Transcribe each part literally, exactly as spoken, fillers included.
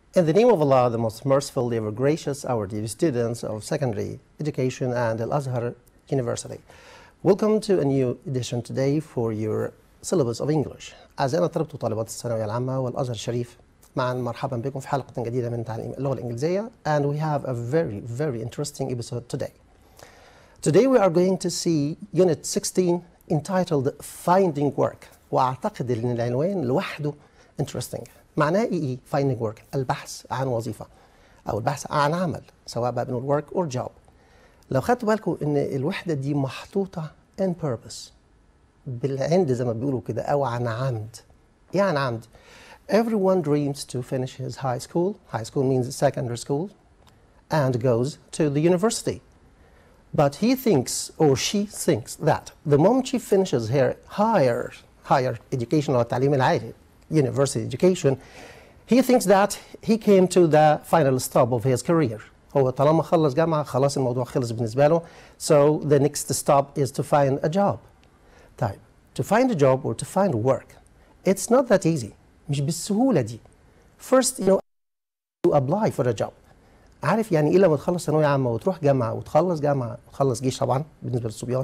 In the name of Allah, the most merciful, ever gracious, our dear students of secondary education and Al-Azhar University. Welcome to a new edition today for your syllabus of English. أعزائنا طلبة وطالبات الثانوية العامة والأزهر الشريف، معا مرحبا بكم في حلقة جديدة من تعليم اللغة الإنجليزية, and we have a very very interesting episode today. Today we are going to see Unit sixteen entitled Finding Work, وأعتقد أن العنوان لوحده interesting. معناه إيه finding work؟ البحث عن وظيفة أو البحث عن عمل، سواء بقى بنقول work or job. لو خدتوا بالكم إن الوحدة دي محطوطة in purpose، بالعند زي ما بيقولوا كده، أو عن عمد. إيه عن عمد؟ Everyone dreams to finish his high school. High school means secondary school, and goes to the university. But he thinks, or she thinks, that the moment she finishes her higher higher education or التعليم العالي, university education, he thinks that he came to the final stop of his career. هو طالما خلص جامعة خلاص الموضوع خلص بالنسبة له. So the next stop is to find a job. طيب, to find a job or to find work, it's not that easy. مش بالسهولة دي. First, you know, to apply for a job. عارف يعني إيه لما تخلص ثانوية عامة وتروح جامعة وتخلص جامعة وتخلص جيش طبعا بالنسبة للصبيان،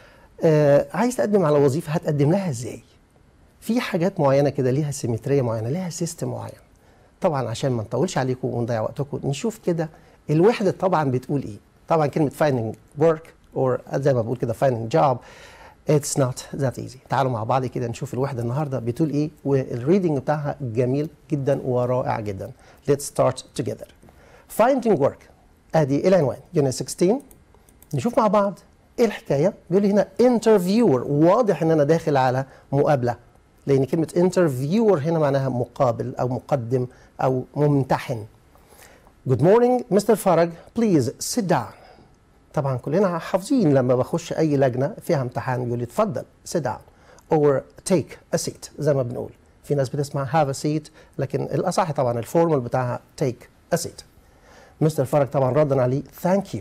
آه عايز تقدم على وظيفة، هتقدم لها إزاي؟ في حاجات معينة كده ليها سيمترية معينة، ليها سيستم معين. طبعا عشان ما نطولش عليكم ونضيع وقتكم، نشوف كده الوحدة طبعا بتقول إيه. طبعا كلمة finding work or زي ما بقول كده finding job, it's not that easy. تعالوا مع بعض كده نشوف الوحدة النهاردة بتقول إيه، والريدنج بتاعها جميل جدا ورائع جدا. Let's start together. Finding work. أدي العنوان Unit sixteen. نشوف مع بعض إيه الحكاية. بيقول لي هنا interviewer. واضح إن أنا داخل على مقابلة، لأن كلمة interviewer هنا معناها مقابل أو مقدم أو ممتحن. Good morning Mister Farag, please sit down. طبعا كلنا حافظين لما بخش أي لجنة فيها امتحان بيقول لي اتفضل sit down or take a seat زي ما بنقول. في ناس بتسمع have a seat، لكن الأصح طبعا الفورمال بتاعها take a seat. مستر فرج طبعا ردا عليه thank you.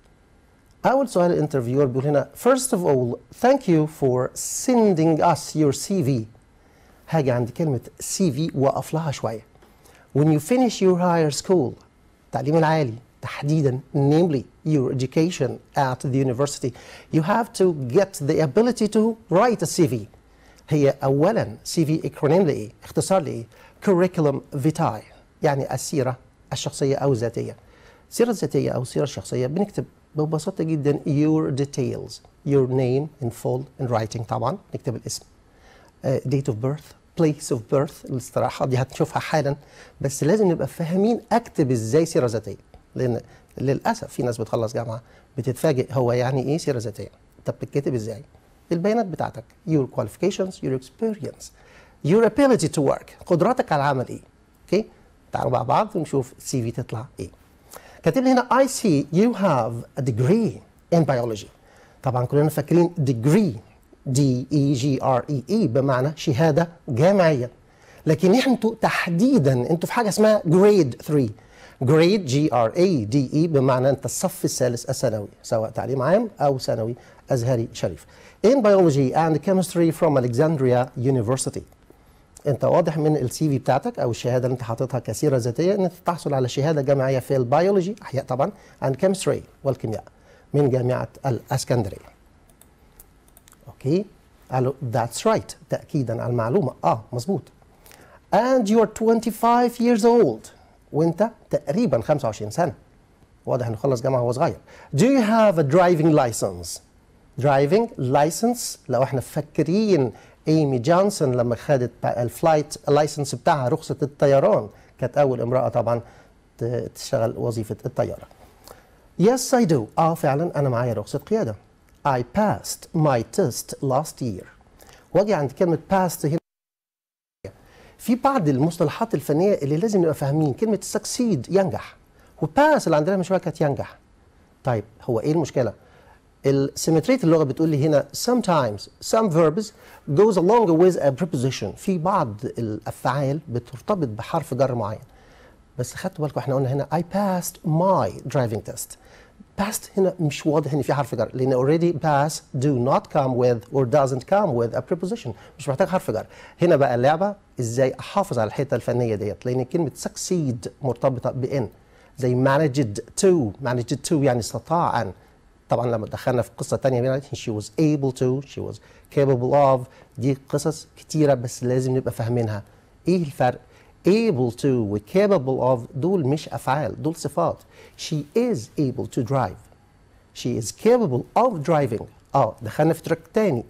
أول سؤال الانترفيور بيقول هنا first of all thank you for sending us your سي في. هاجي عند كلمة سي في وقف لها شوية. When you finish your higher school, التعليم العالي تحديدا, namely your education at the university, you have to get the ability to write a سي في. هي أولا سي في acronym لإيه؟ اختصار لإيه؟ curriculum vitae، يعني السيرة الشخصية أو الذاتية. السيرة الذاتية أو السيرة الشخصية بنكتب ببساطة جدا your details, your name in full in writing. طبعا نكتب الاسم, uh, date of birth, place of birth. الاستراحة دي هتشوفها حالا، بس لازم نبقى فاهمين أكتب إزاي سيرة ذاتية، لأن للأسف في ناس بتخلص جامعة بتتفاجئ هو يعني إيه سيرة ذاتية. طب بتكتب إزاي؟ البيانات بتاعتك, your qualifications, your experience, your ability to work, قدراتك على العمل إيه. أوكي؟ تعالوا مع بعض ونشوف السي في تطلع ايه. كاتب لي هنا I see you have a degree in biology. طبعا كلنا فاكرين degree D E G R E E بمعنى شهادة جامعية، لكن انتوا تحديدا انتوا في حاجة اسمها grade three. grade G R A D E بمعنى انت الصف الثالث الثانوي، سواء تعليم عام او ثانوي ازهري شريف. in biology and chemistry from Alexandria University. انت واضح من السي في بتاعتك او الشهاده اللي انت حاططها كسيره ذاتيه ان انت تحصل على شهاده جامعيه في البيولوجي، احياء طبعا، and chemistry والكيمياء من جامعه الاسكندريه. اوكي؟ قالوا that's right، تاكيدا على المعلومه. اه مظبوط. and you are twenty-five years old، وانت تقريبا خمسة وعشرين سنه. واضح انه خلص جامعه وهو صغير. do you have a driving license؟ driving license لو احنا فاكرين ايمي جونسون لما خدت الفلايت لايسنس بتاعها، رخصة الطيران، كانت أول امرأة طبعا تشتغل وظيفة الطيارة. Yes I do. اه فعلا أنا معايا رخصة قيادة. I passed my test last year. واجي عند كلمة passed هنا في بعض المصطلحات الفنية اللي لازم نبقى فاهمين. كلمة succeed ينجح، وpass اللي عندنا من شوية كانت ينجح. طيب هو إيه المشكلة؟ السيمترية اللغة بتقول لي هنا sometimes some verbs goes along with a preposition. في بعض الأفعال بترتبط بحرف جر معين. بس خدتوا بالكم احنا قلنا هنا I passed my driving test. past هنا مش واضح ان في حرف جر، لان already past do not come with or doesn't come with a preposition، مش محتاج حرف جر. هنا بقى اللعبه ازاي احافظ على الحته الفنيه ديت، لان كلمه succeed مرتبطه بان، زي managed to managed to يعني استطاع ان. طبعا لما دخلنا في قصه ثانيه she was able to she was capable of، دي قصص كتيره بس لازم نبقى فاهمينها. ايه الفرق؟ able to و capable of دول مش افعال، دول صفات. she is able to drive، she is capable of driving. اه دخلنا في تراك تاني،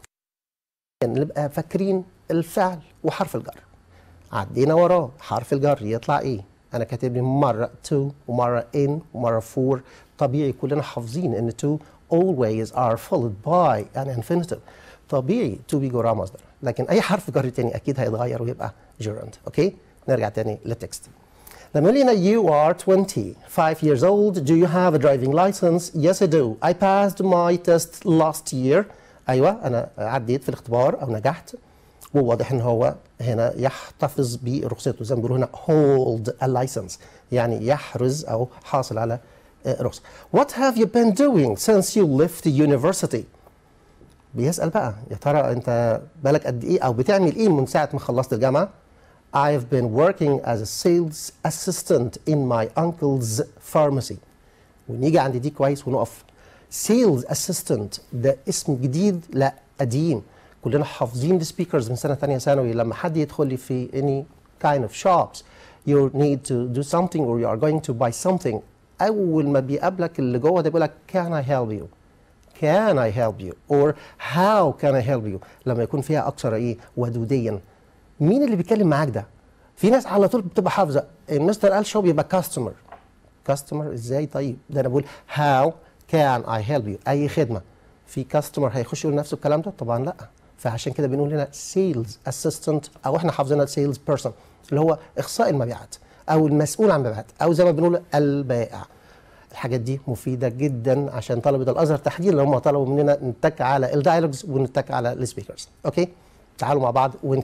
يعني نبقى فاكرين الفعل وحرف الجر، عدينا وراه حرف الجر يطلع ايه؟ انا كاتب لي مره to ومره in ومره for. طبيعي كلنا حافظين ان to always are followed by an infinitive، طبيعي to بيجي وراه مصدر، لكن اي حرف جر تاني اكيد هيتغير ويبقى gerund. اوكي نرجع تاني للتكست. لما يقول لنا you are twenty-five years old, do you have a driving license? Yes I do. I passed my test last year. ايوه انا عديت في الاختبار او نجحت، وواضح ان هو هنا يحتفظ برخصته، زي ما بيقولوا هنا hold a license، يعني يحرز او حاصل على رخصه. What have you been doing since you left the university؟ بيسأل بقى يا ترى انت بالك قد ايه او بتعمل ايه من ساعه ما خلصت الجامعه؟ I've been working as a sales assistant in my uncle's pharmacy. ونيجي عند دي كويس ونقف. sales assistant ده اسم جديد؟ لا قديم. كلنا حافظين السبيكرز من سنه ثانيه ثانوي، لما حد يدخل لي في any kind of shops you need to do something or you are going to buy something، اول ما بيقابلك اللي جوه ده بيقول لك can I help you؟ can I help you or how can I help you؟ لما يكون فيها اكثر ايه ودوديا. مين اللي بيتكلم معاك ده؟ في ناس على طول بتبقى حافظه المستر قال شو بيبقى كاستمر. كاستمر ازاي؟ طيب ده انا بقول how can I help you، اي خدمه. في كاستمر هيخش يقول نفسه الكلام ده؟ طبعا لا. فعشان كده بنقول هنا سيلز اسيستنت، او احنا حافظينها سيلز بيرسون اللي هو اخصائي المبيعات او المسؤول عن المبيعات، او زي ما بنقول البائع. الحاجات دي مفيده جدا عشان طلبه الازهر تحديدا اللي هم طلبوا مننا نتك على الدايلوجز ونتك على السبيكرز. اوكي تعالوا مع بعض ون...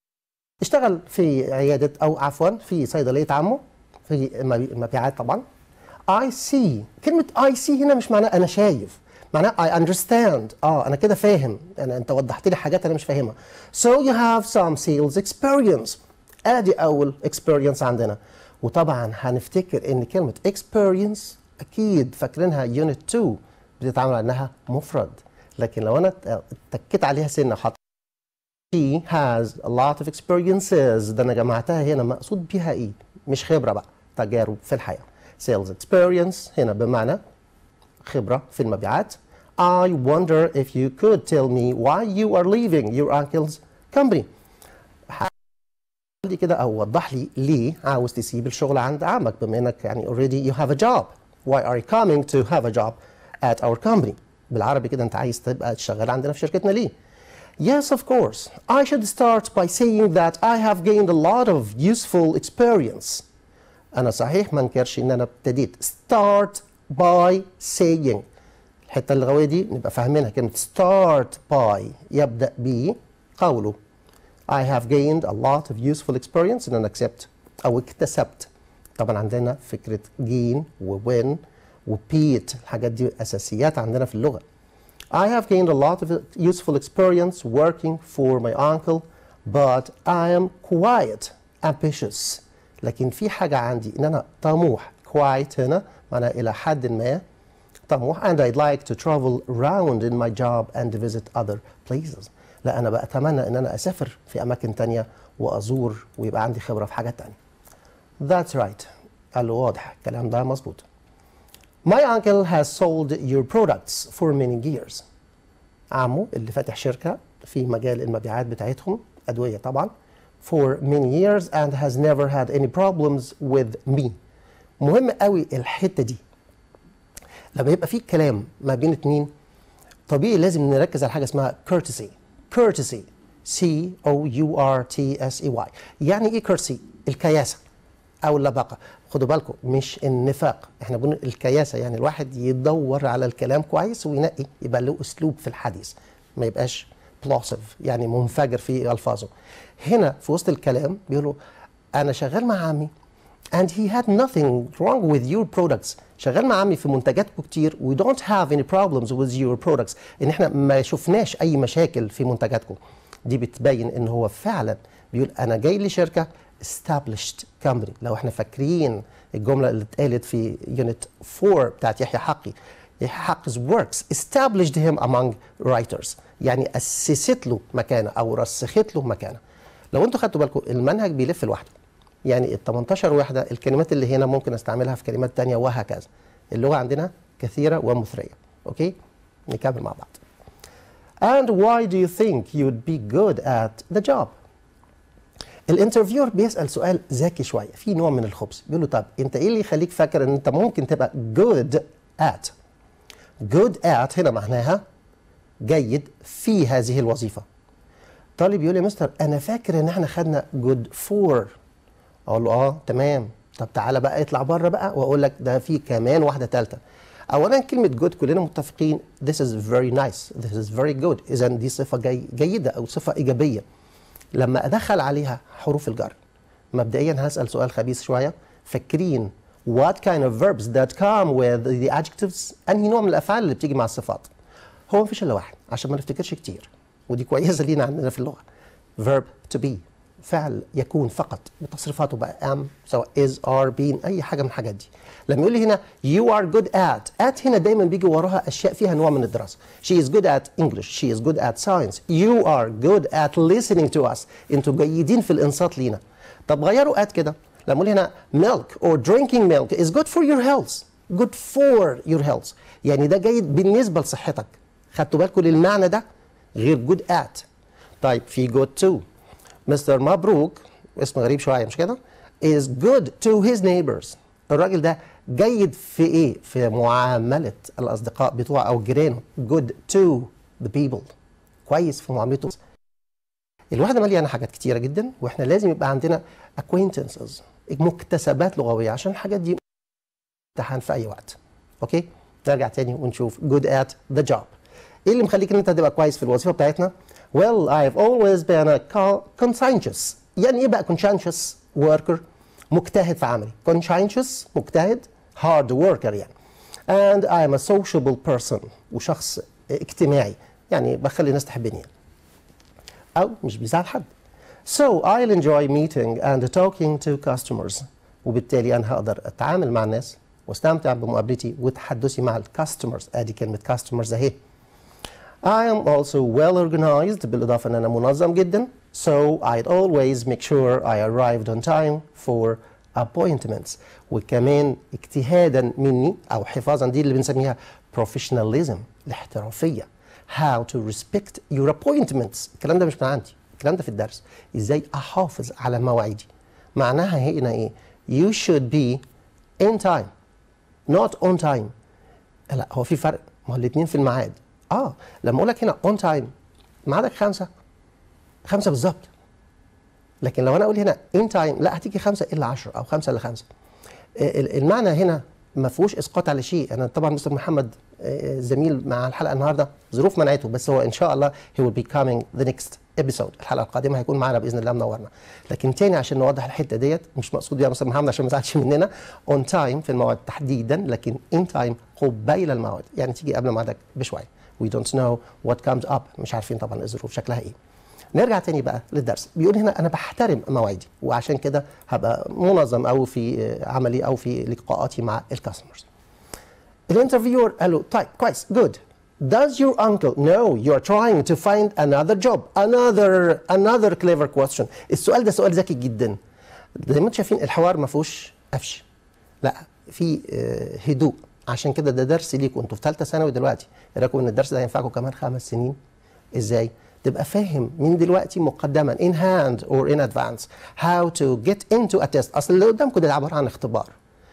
اشتغل في عياده او عفوا في صيدليه عمه في المبيعات. طبعا I see، كلمه I see هنا مش معناها انا شايف، معناها I understand. اه انا كده فاهم، انا انت وضحت لي حاجات انا مش فاهمها. So you have some sales experience. ادي اول experience عندنا. وطبعا هنفتكر ان كلمه experience اكيد فاكرينها يونت اتنين بتتعامل انها مفرد، لكن لو انا اتكيت عليها سنه وحطيت she has a lot of experiences، ده انا جمعتها هنا مقصود بيها ايه؟ مش خبره بقى، تجارب في الحياه. sales experience هنا بمعنى خبره في المبيعات. I wonder if you could tell me why you are leaving your uncle's company. لي كده او وضح لي ليه عاوز تسيب الشغل عند عمك، بما انك يعني already you have a job. Why are you coming to have a job at our company؟ بالعربي كده انت عايز تبقى تشتغل عندنا في شركتنا ليه؟ Yes, of course. I should start by saying that I have gained a lot of useful experience. أنا صحيح ما انكرش إن أنا ابتديت. Start by saying. الحتة اللغوية دي نبقى فاهمينها، كلمة start by يبدأ ب قوله. I have gained a lot of useful experience إن أنا اكسبت أو اكتسبت. طبعا عندنا فكرة gain و win و beat، الحاجات دي أساسيات عندنا في اللغة. I have gained a lot of useful experience working for my uncle, but I am quite ambitious. لكن في حاجة عندي إن أنا طموح. quite هنا معناها إلى حد ما طموح. and I'd like to travel around in my job and visit other places. لا أنا بقى أتمنى إن أنا أسافر في أماكن تانية وأزور ويبقى عندي خبرة في حاجات تانية. That's right. قال له واضح الكلام ده مظبوط. My uncle has sold your products for many years. عمه اللي فاتح شركة في مجال المبيعات بتاعتهم أدوية طبعا for many years and has never had any problems with me. مهم قوي الحتة دي. لما يبقى في كلام ما بين اتنين طبيعي لازم نركز على حاجة اسمها courtesy. courtesy C O U R T S E Y. يعني ايه courtesy؟ الكياسة أو اللباقة. خدوا بالكم مش النفاق، احنا بنقول الكياسة يعني الواحد يدور على الكلام كويس وينقي يبقى له أسلوب في الحديث، ما يبقاش بلوسيف يعني منفجر في ألفاظه. هنا في وسط الكلام بيقولوا أنا شغال مع عمي and he had nothing wrong with your products. شغال مع عمي في منتجاتكم كتير. we don't have any problems with your products. ان احنا ما شفناش اي مشاكل في منتجاتكم. دي بتبين ان هو فعلا بيقول انا جاي لشركه established company. لو احنا فاكرين الجمله اللي اتقالت في يونت أربعة بتاعت يحيى حقي، يحيى حق's works established him among writers، يعني اسست له مكانه او رسخت له مكانه. لو انتوا خدتوا بالكم المنهج بيلف لوحده، يعني ال تمنتاشر وحده الكلمات اللي هنا ممكن استعملها في كلمات ثانيه وهكذا. اللغه عندنا كثيره ومثريه. اوكي نكمل مع بعض. And why do you think you'd be good at the job؟ الانترفيور بيسأل سؤال ذكي شويه، في نوع من الخبث. بيقول له طب انت ايه اللي يخليك فاكر ان انت ممكن تبقى good at؟ good at هنا معناها جيد في هذه الوظيفه. طالب يقول لي يا مستر انا فاكر ان احنا خدنا good for. اقول له اه تمام، طب تعالى بقى اطلع بره بقى واقول لك ده في كمان واحده ثالثه. اولا كلمه good كلنا متفقين this is very nice، this is very good، اذا دي صفه جي جيده او صفه ايجابيه. لما ادخل عليها حروف الجر مبدئيا هسال سؤال خبيث شويه. فاكرين what kind of verbs that come with the adjectives؟ انهي نوع من الافعال اللي بتيجي مع الصفات؟ هو مفيش الا واحد عشان ما نفتكرش كتير، ودي كويسه لينا عندنا في اللغه. verb to be، فعل يكون فقط بتصريفاته بقى am سواء is are been اي حاجه من الحاجات دي. لما يقول لي هنا you are good at، at هنا دايما بيجي وراها اشياء فيها نوع من الدراسه. she is good at English، she is good at science، you are good at listening to us، انتوا جيدين في الانصات لينا. طب غيروا at كده، لما يقول هنا milk or drinking milk is good for your health، good for your health يعني ده جيد بالنسبه لصحتك. خدتوا بالكم للمعنى ده غير good at. طيب في good to، مستر مبروك اسم غريب شويه مش كده؟ is good to his neighbors، الراجل ده جيد في ايه؟ في معامله الاصدقاء بتوعه او جيرانه. good to the people، كويس في معاملته. الواحده مليانه حاجات كتيره جدا، واحنا لازم يبقى عندنا acquaintances، مكتسبات لغويه، عشان الحاجات دي امتحان في اي وقت. اوكي نرجع تاني ونشوف good at the job. ايه اللي مخليك ان انت تبقى كويس في الوظيفه بتاعتنا؟ well I've always been a conscientious. يعني ايه بقى conscientious worker؟ مجتهد في عملي. conscientious مجتهد، hard worker يعني. and I'm a sociable person، وشخص اجتماعي يعني بخلي الناس تحبني او مش بيزعل حد. so I'll enjoy meeting and talking to customers، وبالتالي انا هقدر اتعامل مع الناس واستمتع بمقابلتي وتحدثي مع الكاستمرز. ادي كلمه customers اهي. I am also well organized، بالإضافة أن أنا منظم جدا. so I'd always make sure I arrived on time for appointments، وكمان اجتهادا مني أو حفاظا دي اللي بنسميها professionalism، الاحترافية. how to respect your appointments، الكلام ده مش من عندي، الكلام ده في الدرس. إزاي أحافظ على مواعيدي. معناها هنا إيه؟ you should be in time not on time. لا هو في فرق، ما هو الاتنين في الميعاد. اه لما اقول لك هنا اون تايم ميعادك خمسه خمسه بالظبط، لكن لو انا اقول هنا ان تايم لا هتيجي خمسه الا عشرة او خمسه الا خمسه. المعنى هنا ما فيهوش اسقاط على شيء. انا طبعا مستر محمد زميل مع الحلقه النهارده ظروف منعته، بس هو ان شاء الله he will be coming the next episode، الحلقه القادمه هيكون معانا باذن الله منورنا. لكن تاني عشان نوضح الحته ديت، مش مقصود بيها مستر محمد عشان ما يزعلش مننا، اون تايم في الموعد تحديدا، لكن ان تايم قبيل الموعد، يعني تيجي قبل موعدك بشويه. we don't know what comes up، مش عارفين طبعا الظروف شكلها ايه. نرجع تاني بقى للدرس. بيقول هنا انا بحترم مواعيدي، وعشان كده هبقى منظم او في عملي او في لقاءاتي مع الكاستمرز. الانترفيور قال له طيب كويس good. does your uncle know you're trying to find another job؟ another another clever question. السؤال ده سؤال ذكي جدا. زي ما انتم شايفين الحوار ما فيهوش قفش، لا في هدوء. عشان كده ده درس ليكم انتوا في ثالثه ثانوي دلوقتي. ايه رايكم ان الدرس ده هينفعكم كمان خمس سنين؟ ازاي؟ تبقى فاهم من دلوقتي مقدما in hand or in advance how to get into a test. اصل اللي قدامكم ده عباره عن اختبار.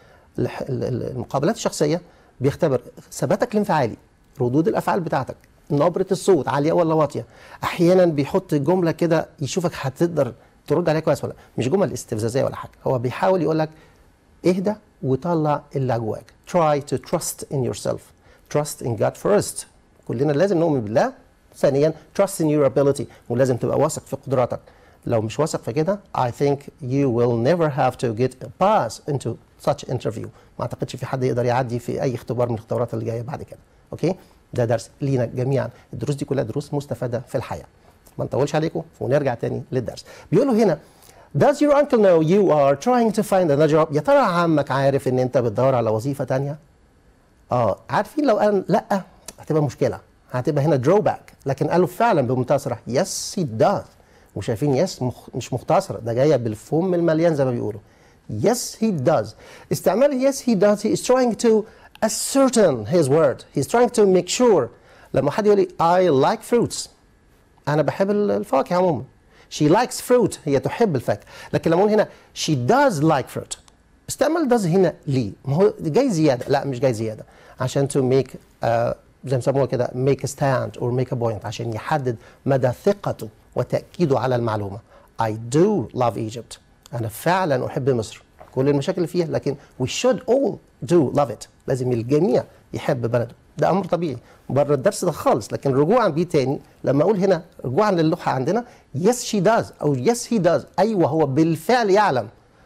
المقابلات الشخصيه بيختبر ثباتك الانفعالي، ردود الافعال بتاعتك، نبره الصوت عاليه ولا واطيه. احيانا بيحط جمله كده يشوفك هتقدر ترد عليها كويس ولا. مش جمل استفزازيه ولا حاجه، هو بيحاول يقول لك اهدى وطلع اللي جواك. try to trust in yourself. trust in God first. كلنا لازم نؤمن بالله. ثانيا trust in your ability، ولازم تبقى واثق في قدراتك. لو مش واثق في كده I think you will never have to get a pass into such interview. ما اعتقدش في حد يقدر يعدي في اي اختبار من الاختبارات اللي جايه بعد كده. اوكي؟ ده درس لينا جميعا، الدروس دي كلها دروس مستفاده في الحياه. ما نطولش عليكم ونرجع تاني للدرس. بيقولوا هنا Does your uncle know you are trying to find another job؟ يا ترى عمك عارف ان انت بتدور على وظيفه تانيه؟ اه عارفين لو قال لا هتبقى مشكله، هتبقى هنا drawback، لكن قالوا فعلا بمنتهى الصراحه yes he does. وشايفين yes مخ... مش مختصره، ده جايه بالفم المليان زي ما بيقولوا. Yes he does. استعمال yes he does he is trying to ascertain his word. He is trying to make sure. لما حد يقول لي I like fruits، أنا بحب الفواكه عموما. She likes fruit، هي تحب الفاكهة. لكن لما أقول هنا she does like fruit، استعمل does هنا ليه؟ ما هو جاي زيادة، لا مش جاي زيادة، عشان to make uh, زي ما بيسموها كده make a stand or make a point، عشان يحدد مدى ثقته وتأكيده على المعلومة. I do love Egypt. أنا فعلا أحب مصر، كل المشاكل اللي فيها، لكن we should all do love it. لازم الجميع يحب بلده، ده أمر طبيعي بره الدرس ده خالص. لكن رجوعا بيه تاني لما أقول هنا رجوعا للوحة عندنا yes she does أو yes he does، أيوه هو بالفعل يعلم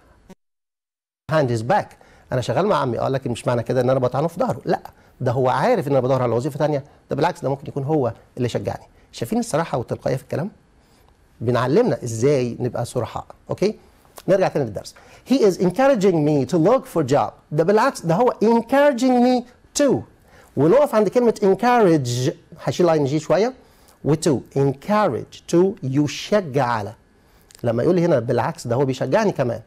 behind his back. أنا شغال مع عمي، أه لكن مش معنى كده إن أنا بطعنه في ظهره، لا ده هو عارف إن أنا بدور على وظيفة تانية، ده بالعكس ده ممكن يكون هو اللي شجعني. شايفين الصراحة والتلقائية في الكلام؟ بنعلمنا إزاي نبقى صرحاء. أوكي؟ نرجع تاني للدرس. He is encouraging me to look for job. ده بالعكس ده هو encouraging me to. ونقف عند كلمة encourage، هشيل اي ان جي شوية و to. encourage to يشجع على. لما يقول لي هنا بالعكس ده هو بيشجعني كمان.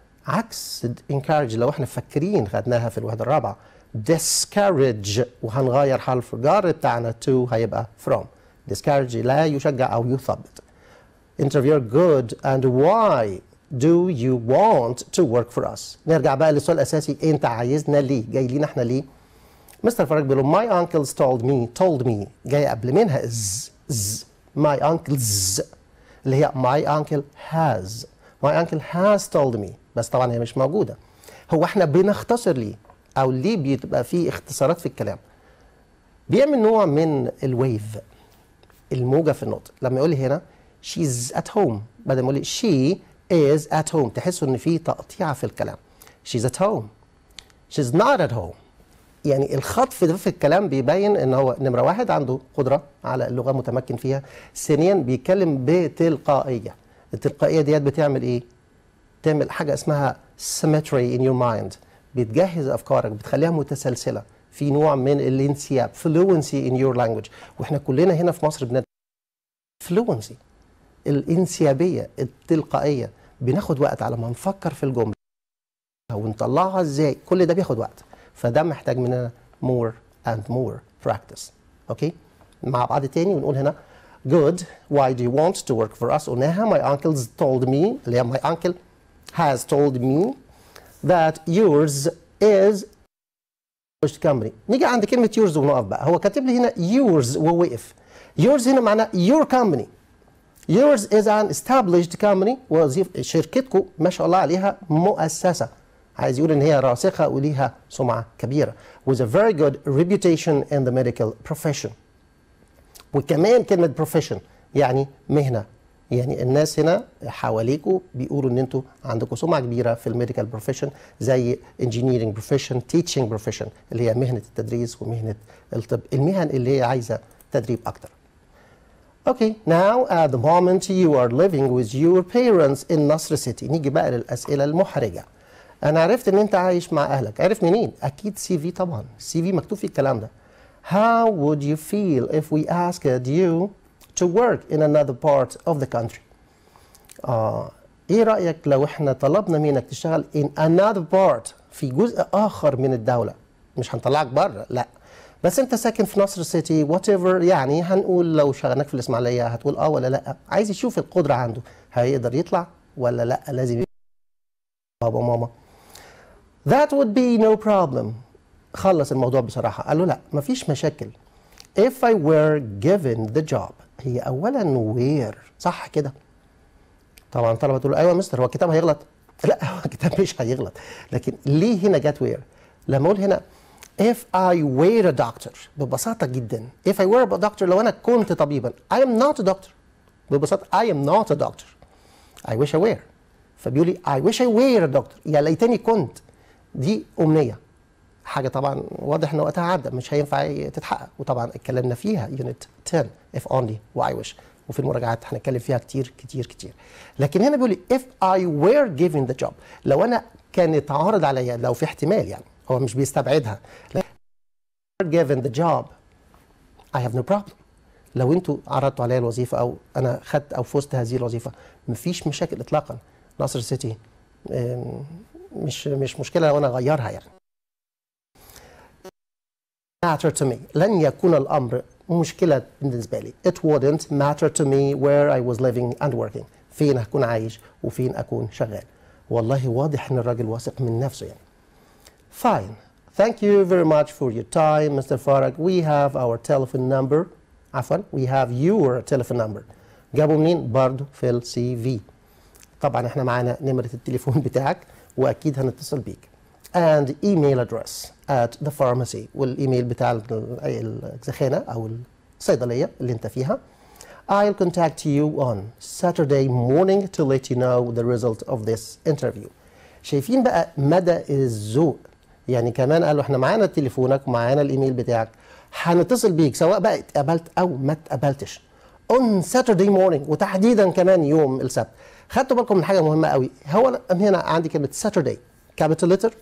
عكس encourage لو احنا فاكرين خدناها في الوحدة الرابعة discourage، وهنغير حرف الجر بتاعنا to هيبقى from. discourage لا يشجع أو يثبط. Interviewer good and why do you want to work for us؟ نرجع بقى للسؤال الأساسي، أنت عايزنا ليه؟ جاي لينا احنا ليه؟ مستر فرج بيقول my uncles told me told me جاي قبل منها ز ز my uncles اللي هي my uncle has my uncle has told me، بس طبعا هي مش موجودة. هو احنا بنختصر ليه؟ أو ليه بيبقى فيه اختصارات في الكلام؟ بيعمل نوع من الويف، الموجة في النطق. لما يقول لي هنا she's at home بدل ما يقول لي she is at home، تحسوا ان في تقطيع في الكلام. she's at home she's not at home. يعني الخطف ده في الكلام بيبين ان هو نمره واحد عنده قدره على اللغه متمكن فيها، ثانيا بيتكلم بتلقائيه. التلقائيه ديت بتعمل ايه؟ بتعمل حاجه اسمها symmetry in your mind، بتجهز افكارك، بتخليها متسلسله في نوع من الانسياب fluency in your language. واحنا كلنا هنا في مصر بندرس fluency، الانسيابيه التلقائيه، بناخد وقت على ما نفكر في الجمله ونطلعها ازاي، كل ده بياخد وقت، فده محتاج مننا more and more practice. اوكي مع بعض تاني ونقول هنا good why do you want to work for us؟ قلناها my uncles told me اللي هي my uncle has told me that yours is company. نيجي عند كلمه yours ونقف بقى. هو كاتب لي هنا yours ووقف. yours هنا معناه your company. yours is an established company، وظيفة شركتكم ما شاء الله عليها مؤسسة، عايز يقول ان هي راسخة وليها سمعة كبيرة with a very good reputation in the medical profession. وكمان كلمة profession يعني مهنة، يعني الناس هنا حواليكوا بيقولوا ان انتوا عندكم سمعة كبيرة في الميديكال profession، زي engineering profession teaching profession اللي هي مهنة التدريس ومهنة الطب، المهن اللي هي عايزة تدريب أكتر. Okay, now at the moment you are living with your parents in Nasr City. نيجي بقى للأسئلة المحرجة. أنا عرفت إن أنت عايش مع أهلك، عرفت منين؟ أكيد سي في طبعًا، سي في مكتوب فيه الكلام ده. How would you feel if we asked you to work in another part of the country؟ آه إيه رأيك لو إحنا طلبنا منك تشتغل in another part في جزء آخر من الدولة؟ مش هنطلعك بره، لأ. بس انت ساكن في نصر سيتي وات ايفر، يعني هنقول لو شغلناك في الاسماعيليه هتقول اه ولا لا؟ عايز يشوف القدره عنده، هيقدر يطلع ولا لا؟ لازم بابا وماما. That would be no problem. خلص الموضوع بصراحه، قال له لا مفيش مشاكل. If I were given the job، هي اولا where صح كده؟ طبعا الطلبه تقول ايوه يا مستر هو الكتاب هيغلط؟ لا هو الكتاب مش هيغلط، لكن ليه هنا جت where؟ لما اقول هنا if I were a doctor، ببساطة جدا if I were a doctor، لو أنا كنت طبيبا I am not a doctor، ببساطة I am not a doctor. I wish I were. فبيقول لي I wish I were a doctor، يا ليتني كنت. دي أمنية، حاجة طبعا واضح إن وقتها عدى مش هينفع تتحقق، وطبعا اتكلمنا فيها يونت عشرة if only و I wish، وفي المراجعات هنتكلم فيها كتير كتير كتير. لكن هنا بيقول لي if I were given the job، لو أنا كان اتعرض عليا، لو في احتمال يعني، هو مش بيستبعدها. given the job I have no problem. لو انتوا عرضتوا عليا الوظيفه او انا خدت او فزت هذه الوظيفه مفيش مشاكل اطلاقا. ناصر سيتي مش مش مشكله لو انا اغيرها يعني. matter to me، لن يكون الامر مشكله بالنسبه لي. it wouldn't matter to me where I was living and working، فين هكون عايش وفين اكون شغال. والله واضح ان الراجل واثق من نفسه يعني. fine. Thank you very much for your time, Mister Farag. We have our telephone number. عفوا we have your telephone number. جابوا منين؟ برضه في السي في. طبعا احنا معانا نمرة التليفون بتاعك وأكيد هنتصل بيك. And email address at the pharmacy، والإيميل بتاع الزخانة أو الصيدلية اللي أنت فيها. I'll contact you on Saturday morning to let you know the result of this interview. شايفين بقى مدى الذوق؟ يعني كمان قالوا احنا معانا تليفونك ومعانا الايميل بتاعك، هنتصل بيك سواء بقى اتقبلت او ما اتقبلتش. on Saturday morning، وتحديدا كمان يوم السبت. خدتوا بالكم من حاجه مهمه قوي، هو هنا عندي كلمه Saturday capital letter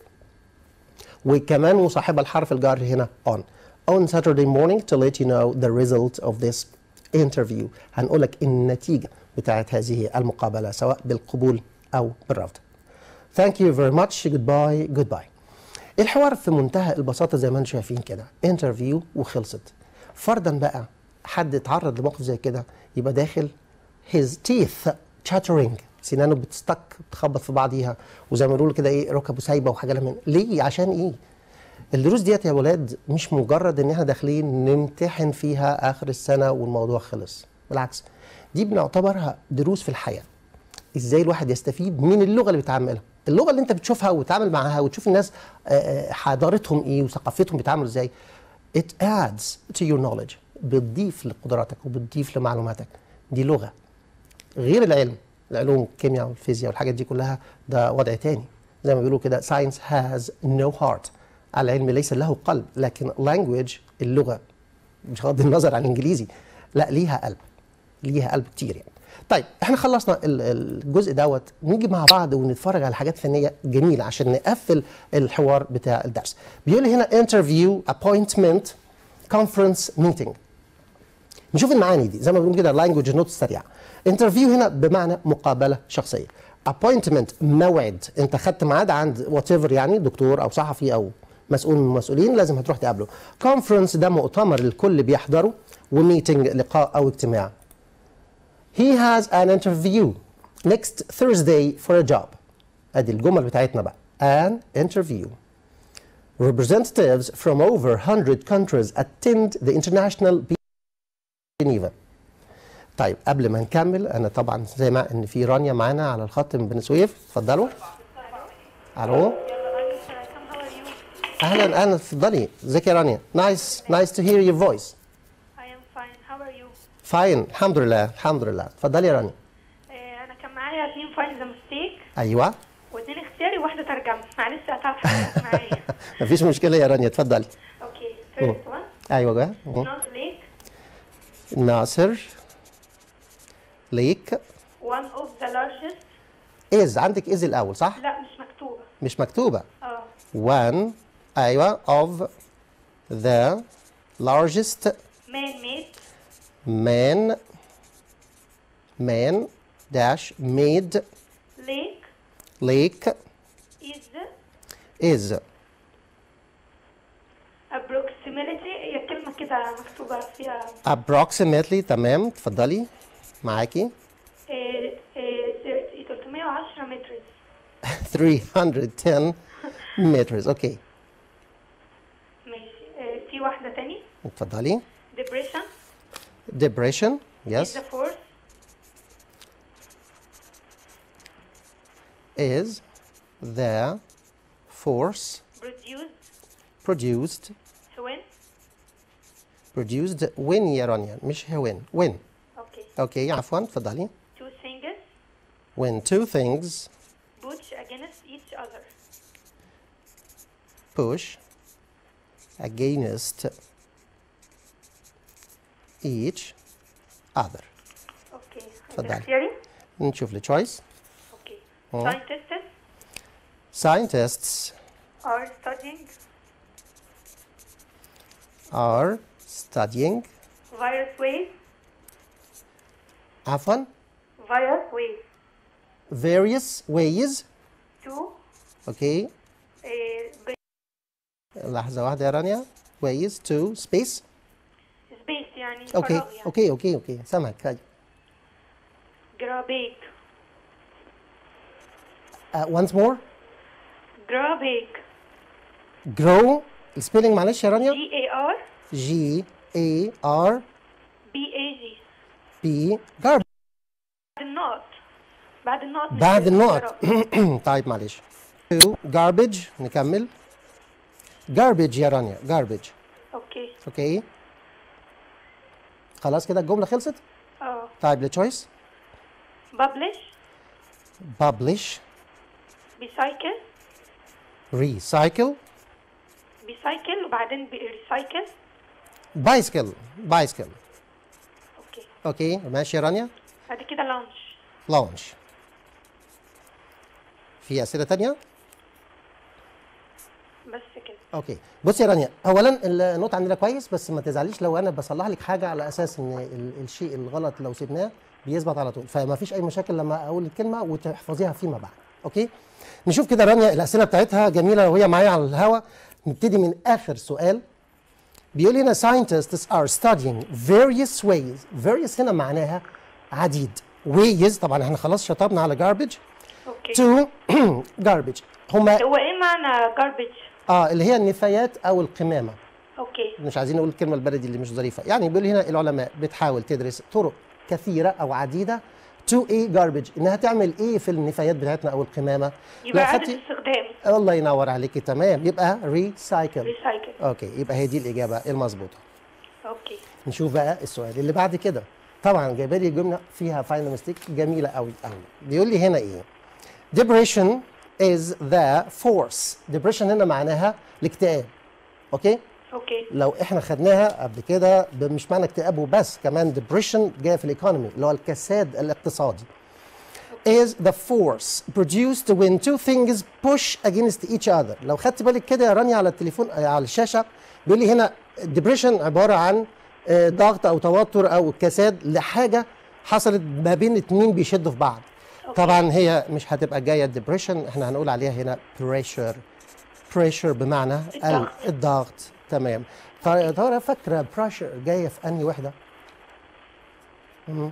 وكمان مصاحبه الحرف الجر هنا on. on Saturday morning to let you know the result of this interview، هنقول لك النتيجه بتاعت هذه المقابله سواء بالقبول او بالرفض. Thank you very much. goodbye goodbye. الحوار في منتهى البساطة زي ما انتم شايفين كده، انترفيو وخلصت. فرضا بقى حد اتعرض لموقف زي كده، يبقى داخل his teeth chattering، سنانه بتستك بتخبط في بعضيها، وزي ما بيقولوا كده ايه ركبه سايبه وحاجه من ليه؟ عشان ايه؟ الدروس ديت يا ولاد مش مجرد ان احنا داخلين نمتحن فيها اخر السنه والموضوع خلص، بالعكس دي بنعتبرها دروس في الحياه. ازاي الواحد يستفيد من اللغه اللي بيتعاملها، اللغه اللي انت بتشوفها وتتعامل معاها وتشوف الناس حضارتهم ايه وثقافتهم بيتعاملوا ازاي. it adds to your knowledge، بتضيف لقدراتك وبتضيف لمعلوماتك. دي لغه غير العلم، العلوم الكيمياء والفيزياء والحاجات دي كلها ده وضع تاني. زي ما بيقولوا كده science has no heart، العلم ليس له قلب، لكن language اللغه بغض النظر عن الانجليزي لا ليها قلب، ليها قلب كتير يعني. طيب احنا خلصنا الجزء دوت، نيجي مع بعض ونتفرج على حاجات فنيه جميله عشان نقفل الحوار بتاع الدرس. بيقول لي هنا interview appointment conference meeting. نشوف المعاني دي زي ما بنقول كده language notes سريعه. interview هنا بمعنى مقابله شخصيه. appointment موعد، انت خدت ميعاد عند وات ايفر يعني دكتور او صحفي او مسؤول من المسؤولين لازم هتروح تقابله. conference ده مؤتمر الكل بيحضره، وميتنج لقاء او اجتماع. He has an interview next Thursday for a job. ادي الجمل بتاعتنا بقى. An interview. Representatives from over one hundred countries attend the international Geneva. طيب قبل ما نكمل انا طبعا زي ما ان في رانيا معانا على الخط من بني سويف، اتفضلوا. الو. اهلا اهلا اتفضلي. ازيك يا رانيا؟ Nice nice to hear your voice. فاين الحمد لله الحمد لله. اتفضلي يا رانيا. انا كان معايا اثنين فاينز مستيك. ايوه. واثنين اختياري وواحده ترجمه، معلش قطعت حضرتك معايا. مفيش مشكله يا رانيا اتفضلي. اوكي فيرست وان. ايوه جاي. ناصر ليك. ناصر ليك. one of the largest. از عندك از الاول صح؟ لا مش مكتوبه. مش مكتوبه. اه. one ايوه of the largest man made. man man dash made lake. lake is is approximately. هي كلمه كده مكتوبه فيها approximately. تمام اتفضلي معاكي. ثلاثمية وعشرة متر. three hundred ten meters. اوكي ماشي. في واحده تاني. اتفضلي. depression. depression yes is the force. is the force produced. produced when. produced when يا رانيا مش when when. اوكي. اوكي عفوا اتفضلي. two things. when two things push against each other. push against each other. اوكي. اتفضلي. اختياري؟ نشوف لي choice. اوكي. اه. Scientists Scientists are studying are studying virus waves. عفوا Virus waves. various ways. To اوكي uh, bring لحظة واحدة يا رانيا. ways to space. space يعني اوكي فراغ يعني. اوكي اوكي اوكي سامعك. هاي. Grabbing. Uh, once more. Grabbing. grow السبيلنج معلش يا رانيا. G A R G A R B A G. B garbage. بعد النقط. بعد النقط. مش بعد النقط. الاختيارات. طيب معلش. to garbage نكمل. garbage يا رانيا garbage. اوكي. اوكي خلاص كده الجملة خلصت. اه. طيب لتشويس. Publish. publish Recycle. recycle Recycle وبعدين recycle. bicycle bicycle. اوكي. اوكي ماشي يا رانيا. بعد كده launch. launch. في أسئلة تانية؟ بس كده. اوكي بصي يا رانيا، اولا النوت عندنا كويس، بس ما تزعليش لو انا بصلح لك حاجه على اساس ان ال- الشيء الغلط لو سيبناه بيثبت على طول، فما فيش اي مشاكل لما اقول الكلمه وتحفظيها فيما بعد. اوكي نشوف كده رانيا الاسئله بتاعتها جميله وهي معايا على الهوا. نبتدي من اخر سؤال. بيقول لنا scientists are studying various ways. various هنا معناها عديد. ways طبعا احنا خلاص شطبنا على garbage. اوكي. to garbage هما هو ايه معنى garbage؟ اه اللي هي النفايات او القمامه. اوكي. مش عايزين نقول الكلمه البلدي اللي مش ظريفه، يعني بيقول هنا العلماء بتحاول تدرس طرق كثيره او عديده to a garbage، انها تعمل ايه في النفايات بتاعتنا او القمامه. يبقى لو إعادة خدتي- استخدام. الله ينور عليكي، تمام، يبقى recycle. recycle. اوكي يبقى هي دي الاجابه المظبوطه. اوكي. نشوف بقى السؤال اللي بعد كده. طبعا جايبه لي جمله فيها فاينل ميستيك جميله قوي قوي. بيقول لي هنا ايه؟ depression is the force. depression هنا معناها الاكتئاب. اوكي؟ اوكي. لو احنا خدناها قبل كده ب- مش معنى اكتئاب وبس، كمان depression جايه في الايكونومي اللي هو الكساد الاقتصادي. is the force produced when two things push against each other. لو خدت بالك كده يا رانيا على التليفون آه، على الشاشه بيقول لي هنا depression عباره عن آه، ضغط او توتر او كساد لحاجه حصلت ما بين اتنين بيشدوا في بعض. طبعا هي مش هتبقى جايه depression، احنا هنقول عليها هنا pressure. pressure بمعنى ال- الضغط. الضغط. تمام. ترى ترى فاكره pressure جايه في انهي وحده؟ مم.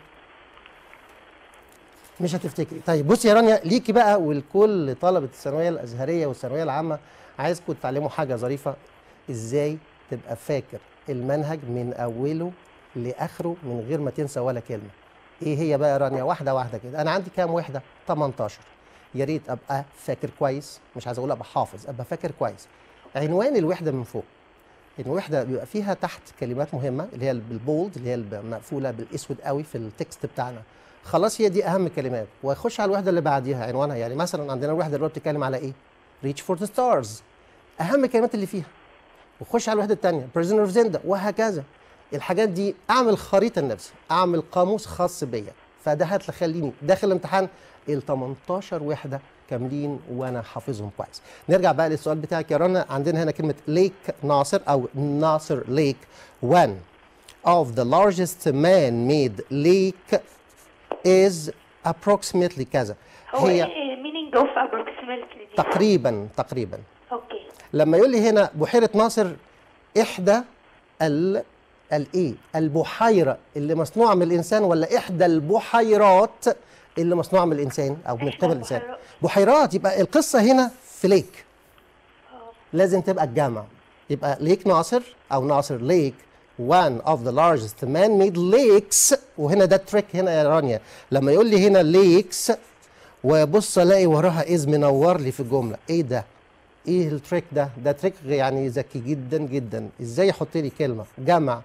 مش هتفتكري. طيب بصي يا رانيا ليكي بقى ولكل طلبه الثانويه الازهريه والثانويه العامه، عايزكم تتعلموا حاجه ظريفه، ازاي تبقى فاكر المنهج من اوله لاخره من غير ما تنسى ولا كلمه. ايه هي بقى يا رانيا؟ واحده واحده كده. انا عندي كام وحده؟ تمنتاشر. يا ريت ابقى فاكر كويس، مش عايز اقول ابقى حافظ، ابقى فاكر كويس. عنوان الوحده من فوق. الوحده بيبقى فيها تحت كلمات مهمه اللي هي بالبولد اللي هي المقفوله بالاسود قوي في التكست بتاعنا. خلاص هي دي اهم كلمات، واخش على الوحده اللي بعديها عنوانها. يعني مثلا عندنا الوحده اللي بتتكلم على ايه؟ ريتش فور ذا ستارز، اهم الكلمات اللي فيها. وخش على الوحده الثانيه بريزنر اوف زندا، وهكذا. الحاجات دي اعمل خريطه لنفسي، اعمل قاموس خاص بيا، فده هتخليني داخل الامتحان ال تمنتاشر وحده كاملين وانا حافظهم كويس. نرجع بقى للسؤال بتاعك يا رنا. عندنا هنا كلمه ليك ناصر او ناصر ليك. one of the largest man-made lake is approximately كذا. هو ايه meaning of approximately دي؟ تقريبا تقريبا. اوكي. لما يقول لي هنا بحيره ناصر احدى ال الايه؟ البحيره اللي مصنوعه من الانسان، ولا احدى البحيرات اللي مصنوعه من الانسان او من إحدى قبل الانسان؟ البحيرات. بحيرات. يبقى القصه هنا في ليك، اه. لازم تبقى الجامعه. يبقى ليك ناصر او ناصر ليك one of the largest man-made lakes. وهنا ده التريك هنا يا رانيا، لما يقول لي هنا ليكس وبص الاقي وراها از منور لي في الجمله. ايه ده؟ ايه التريك ده؟ ده تريك يعني ذكي جدا جدا. ازاي يحط لي كلمه جمع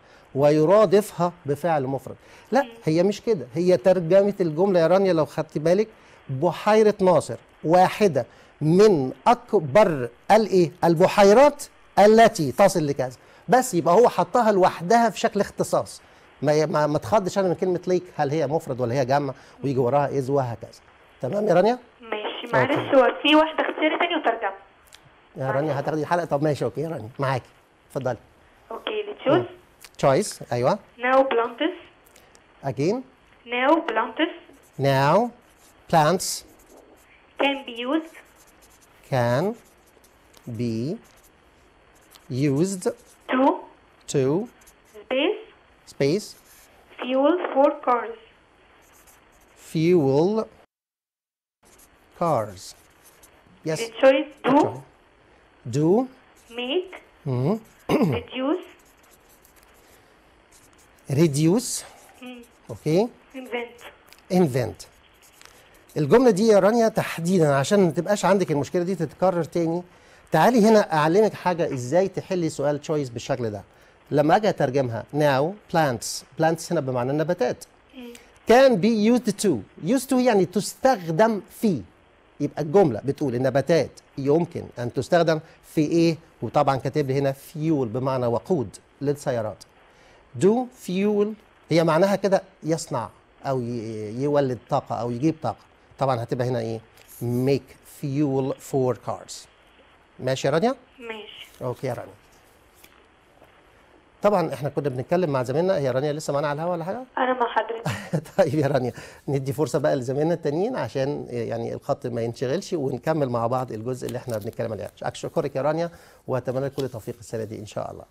ويرادفها بفعل مفرد؟ لا هي مش كده، هي ترجمه الجمله يا رانيا لو خدتي بالك. بحيرة ناصر واحدة من أكبر الإيه؟ البحيرات التي تصل لكذا. بس يبقى هو حطها لوحدها في شكل اختصاص. ما ما, ما تخضش أنا من كلمة ليك هل هي مفرد ولا هي جمع ويجي وراها إذ وهكذا. تمام يا رانيا؟ ماشي معلش، هو في واحدة اختياري تاني وترجمة. يا رانيا هتاخدي الحلقة. طب ماشي أوكي يا رانيا معاكي. اتفضلي. اوكي تشوز. تشويس أيوه. Now plants. Again. Now plants. Now plants Can be used. can be used To. to Space. space Fuel for cars. fuel cars. Yes. The choice do. Do. Make. Mhm. Reduce. Reduce. Okay. Invent. invent. الجملة دي يا رانيا تحديدا عشان ما تبقاش عندك المشكلة دي تتكرر تاني، تعالي هنا أعلمك حاجة إزاي تحلي سؤال تشويس بالشكل ده. لما أجي أترجمها now plants plants هنا بمعنى النباتات. can be used to used to يعني تستخدم في. يبقى الجملة بتقول النباتات يمكن أن تستخدم في إيه؟ وطبعا كاتب لي هنا fuel بمعنى وقود للسيارات. do fuel هي معناها كده يصنع أو يولد طاقة أو يجيب طاقة. طبعا هتبقى هنا إيه؟ make fuel for cars. ماشي يا رانيا؟ ماشي. أوكي يا رانيا. طبعا احنا كنا بنتكلم مع زميلنا. هي رانيا لسه معانا على الهوا ولا حاجه؟ انا مع حضرتك. طيب يا رانيا ندي فرصه بقى لزمايلنا التانيين عشان يعني الخط ما ينشغلش ونكمل مع بعض الجزء اللي احنا بنتكلم عليه. اشكرك يا رانيا واتمنى لك كل توفيق السنه دي ان شاء الله.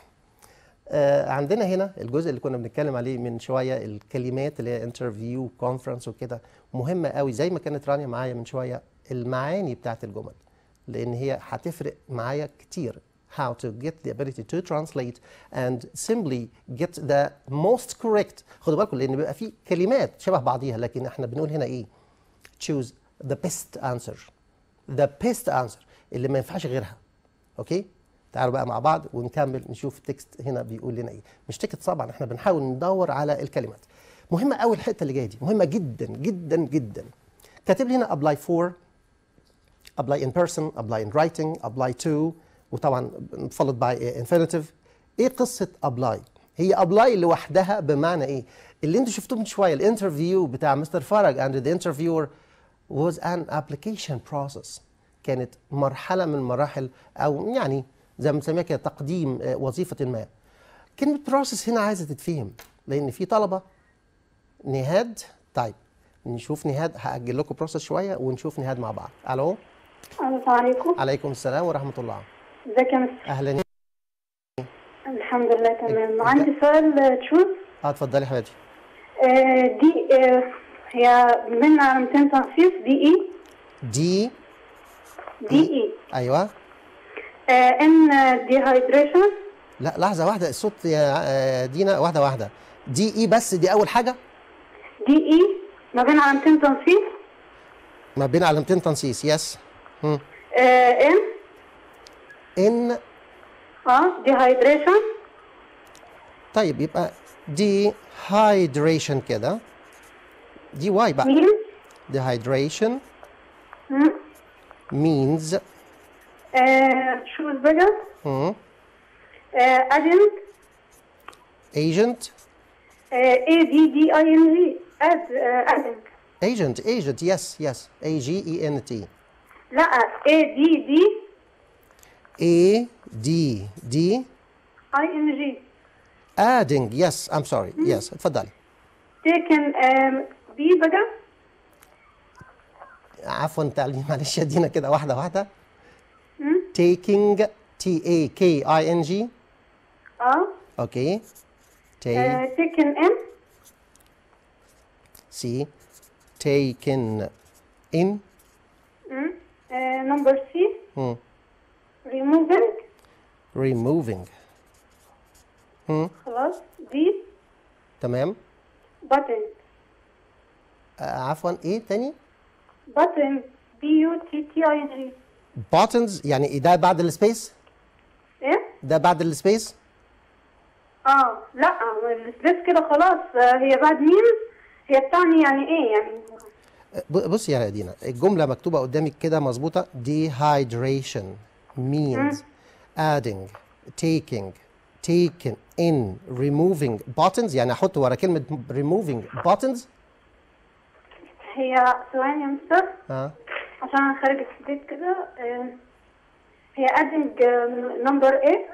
آه عندنا هنا الجزء اللي كنا بنتكلم عليه من شويه، الكلمات اللي هي انترفيو كونفرنس وكده، مهمه قوي زي ما كانت رانيا معايا من شويه. المعاني بتاعت الجمل لان هي هتفرق معايا كتير. How to get the ability to translate and simply get the most correct. خدوا بالكم لان بيبقى في كلمات شبه بعضيها لكن احنا بنقول هنا ايه؟ choose the best answer. the best answer اللي ما ينفعش غيرها. اوكي؟ تعالوا بقى مع بعض ونكمل نشوف التكست هنا بيقول لنا ايه. مش تكست طبعا، احنا بنحاول ندور على الكلمات. مهمه قوي الحته اللي جايه دي، مهمه جدا جدا جدا. كاتب لي هنا apply for، apply in person، apply in writing، apply to، وطبعا followed by infinitive. ايه قصه apply؟ هي apply لوحدها بمعنى ايه؟ اللي انتوا شفتوه من شويه الانترفيو بتاع مستر فرج and the interviewer was an application process. كانت مرحله من مراحل او يعني زي ما بنسميها كده تقديم وظيفه ما. كلمه process هنا عايزه تتفهم لان في طلبه. نهاد، طيب نشوف نهاد، هاجل لكم process شويه ونشوف نهاد مع بعض. الو. السلام عليكم. عليكم السلام ورحمه الله. ازيك يا مستر؟ اهلا. الحمد لله تمام. عندي سؤال تشوز. اه اتفضلي حبيبتي. آه دي آه هي من علامتين تنصيص دي اي. دي دي اي ايوه. آه ان ديهايدريشن. لا لحظه واحده الصوت يا دينا، واحده واحده. دي اي بس دي اول حاجه. دي اي ما بين علامتين تنصيص. ما بين علامتين تنصيص يس. هم. آه ان ان اه ديهايدريشن. طيب يبقى دي هايدريشن كده. دي واي بقى. مين؟ dehydration means آه شو بقى؟ هم. آه agent. agent. آه A D D I N G ad آه agent. agent agent yes yes A G E N T. لا A D D A D D I N G. adding yes I'm sorry yes اتفضلي. taken um, B بقى. عفوا تعليم معلش يا دينا كده واحده واحده. taking T A K I N G. اه اوكي. Take آه taken in. C taken in. آه number C. هم. removing. removing. هم. خلاص دي تمام. button. آه عفوا ايه تاني؟ button B U T T I N G. buttons يعني ده بعد السبيس؟ ايه؟ ده بعد السبيس؟ اه لا السبيس كده خلاص. آه هي بعد مين؟ هي الثانية يعني ايه يعني؟ بص يا دينا، الجمله مكتوبه قدامك كده مظبوطه. dehydration means adding taking taken in removing buttons، يعني احط ورا كلمه removing buttons. هي ثواني يا مستر اه عشان انا خارج البيت كده. آه، هي ادنج نمبر ايه؟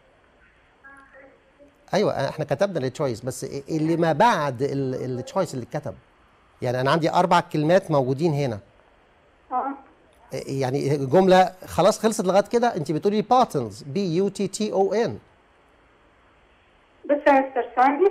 ايوه احنا كتبنا التشويس، بس اللي ما بعد التشويس اللي اتكتب، يعني انا عندي اربع كلمات موجودين هنا. اه يعني جمله خلاص خلصت لغايه كده، انت بتقولي buttons بي يو تي تي او ان. بس يا مستر ثواني.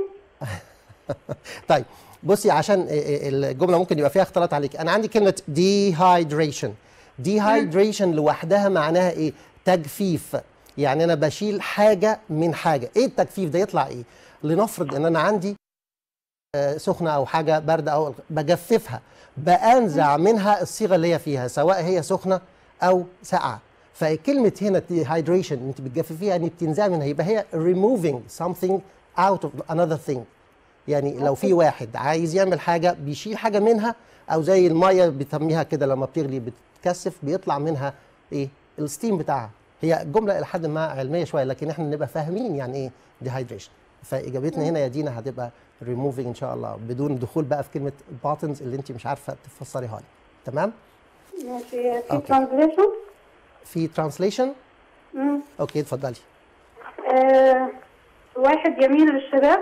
طيب بصي، عشان الجمله ممكن يبقى فيها اختلاط عليك، انا عندي كلمه dehydration. dehydration لوحدها معناها ايه؟ تجفيف. يعني انا بشيل حاجه من حاجه. ايه التجفيف ده؟ يطلع ايه؟ لنفرض ان انا عندي سخنه او حاجه بارده او بجففها، بانزع منها الصيغه اللي هي فيها، سواء هي سخنه او ساقعه. فكلمه هنا dehydration انت بتجففيها، يعني بتنزع منها، يبقى هي removing something out of another thing. يعني لو في واحد عايز يعمل حاجه بيشيل حاجه منها، او زي الميه بتسميها كده لما بتغلي بتكثف بيطلع منها ايه؟ الستيم بتاعها. هي جمله الى حد ما علميه شويه، لكن احنا نبقى فاهمين يعني ايه dehydration. فاجابتنا هنا يا دينا هتبقى removing ان شاء الله، بدون دخول بقى في كلمه buttons اللي انت مش عارفه تفسريها لي. تمام؟ ماشي. في أوكي. ترانزليشن. في ترانسليشن؟ امم اوكي اتفضلي. آه، واحد يميل للشباب.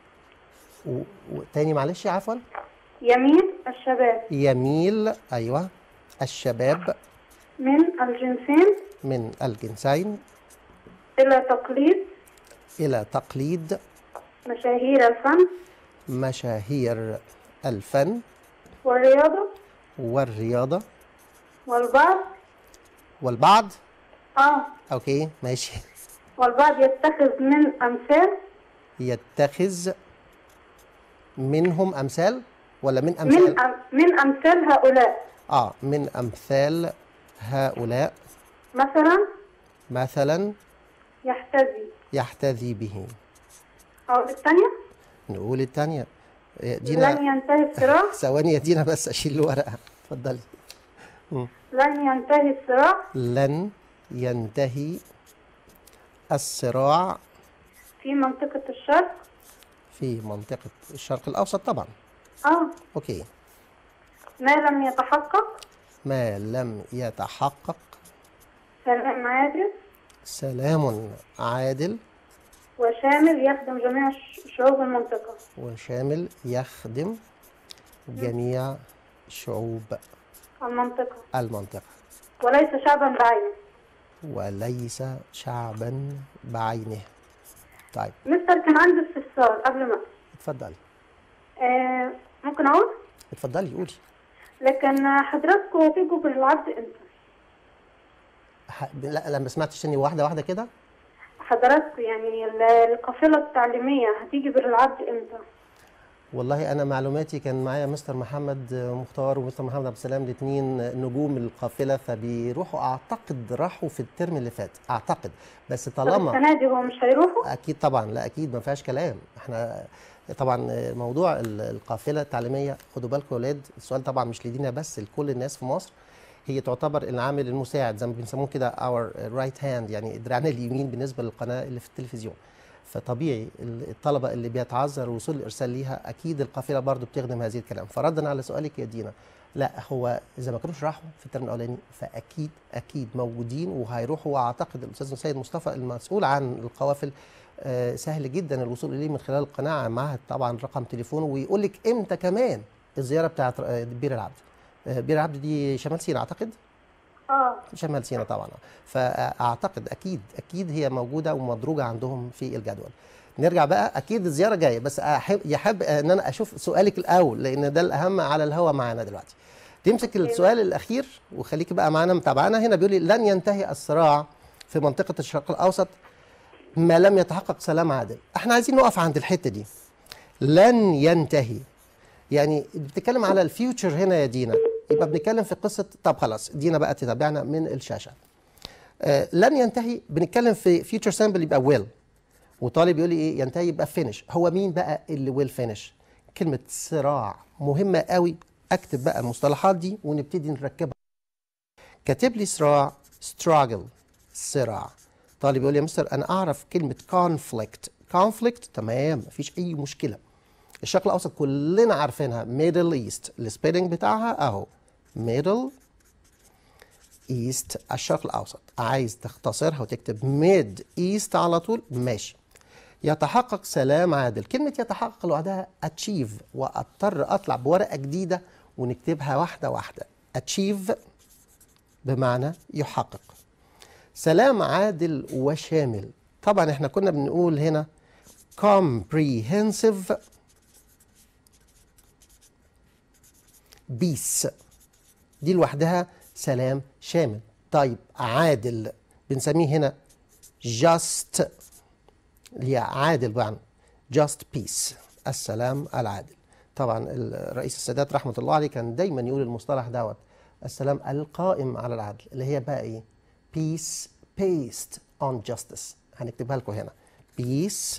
و- وتاني معلش عفوا. يميل الشباب يميل، ايوه، الشباب من الجنسين من الجنسين إلى تقليد الى تقليد مشاهير الفن مشاهير الفن والرياضة والرياضه والبعض. والبعض. اه اوكي ماشي. والبعض يتخذ من أمثال. يتخذ منهم امثال ولا من من امثال؟ أم من أمثال هؤلاء. اه من امثال هؤلاء. مثلا مثلا يحتذي. يحتذي به. أو الثانية نقول الثانيه دينا. لن ينتهي الصراع. ثواني يا دينا بس اشيل الورقه. اتفضلي. لن ينتهي الصراع لن ينتهي الصراع في منطقة الشرق. في منطقة الشرق الأوسط طبعا. اه أوكي. ما لم يتحقق ما لم يتحقق سلام عادل سلام عادل وشامل يخدم جميع ش- شعوب المنطقة. وشامل يخدم جميع شعوب المنطقة المنطقة وليس شعبا بعينه. وليس شعبا بعينه. طيب مستر كان عندي استفسار قبل ما اتفضلي. آه ممكن أقول؟ اتفضلي قولي. لكن حضراتكم هتيجوا بالعرض امتى؟ ح- لا لا ما سمعتش تاني، واحدة واحدة كده. حضراتكم يعني ال- القافلة التعليمية هتيجي بالعرض امتى؟ والله انا معلوماتي كان معايا مستر محمد مختار ومستر محمد عبد السلام، الاثنين نجوم القافله، فبيروحوا اعتقد راحوا في الترم اللي فات اعتقد، بس طب طالما السنة دي هو مش هيروحوا؟ اكيد طبعا. لا اكيد ما فيهاش كلام. احنا طبعا موضوع ال- القافله التعليميه، خدوا بالكم يا اولاد، السؤال طبعا مش لدينا بس، لكل الناس في مصر. هي تعتبر العامل المساعد زي ما بنسموه كده اور رايت هاند، يعني دراعنا اليمين بالنسبه للقناه اللي في التلفزيون. فطبيعي الطلبه اللي بيتعذر وصول الارسال ليها اكيد القافله برضو بتخدم هذه الكلام. فردا على سؤالك يا دينا، لا هو اذا ما كانوش راحوا في الترم الاولاني فاكيد اكيد موجودين وهيروحوا. واعتقد الاستاذ سيد مصطفى المسؤول عن القوافل آه سهل جدا الوصول اليه من خلال القناه، معها طبعا رقم تليفونه ويقول لك امتى كمان الزياره بتاعت آه بير العبد. آه بير العبد دي شمال سيناء اعتقد. اه شمال سيناء طبعا. فاعتقد اكيد اكيد هي موجوده ومدروجه عندهم في الجدول. نرجع بقى، اكيد الزياره جايه، بس احب يحب ان انا اشوف سؤالك الاول لان ده الاهم على الهوا معانا دلوقتي. تمسك السؤال الاخير وخليكي بقى معانا متابعانا. هنا بيقول لي لن ينتهي الصراع في منطقه الشرق الاوسط ما لم يتحقق سلام عادل. احنا عايزين نقف عند الحته دي. لن ينتهي يعني بتتكلم على الفيوتشر هنا يا دينا، يبقى بنتكلم في قصه. طب خلاص دينا بقى تتابعنا من الشاشه. آه لن ينتهي بنتكلم في فيوتشر سامبل يبقى ويل، وطالب يقول لي ايه ينتهي يبقى فينش. هو مين بقى اللي ويل فينش؟ كلمه صراع مهمه قوي اكتب بقى المصطلحات دي ونبتدي نركبها. كاتب لي صراع struggle صراع. طالب يقول لي يا مستر انا اعرف كلمه conflict. conflict تمام مفيش اي مشكله. الشرق الاوسط كلنا عارفينها ميدل ايست، السبيلنج بتاعها اهو ميدل ايست الشرق الاوسط. عايز تختصرها وتكتب ميد ايست على طول ماشي. يتحقق سلام عادل. كلمه يتحقق لوحدها اتشيف، واضطر اطلع بورقه جديده ونكتبها واحده واحده. اتشيف بمعنى يحقق. سلام عادل وشامل. طبعا احنا كنا بنقول هنا comprehensive peace، دي لوحدها سلام شامل. طيب عادل بنسميه هنا just، اللي هي عادل بمعنى just peace السلام العادل. طبعا الرئيس السادات رحمه الله عليه كان دايما يقول المصطلح دوت السلام القائم على العدل، اللي هي بقى ايه؟ peace based on justice. هنكتبها لكم هنا peace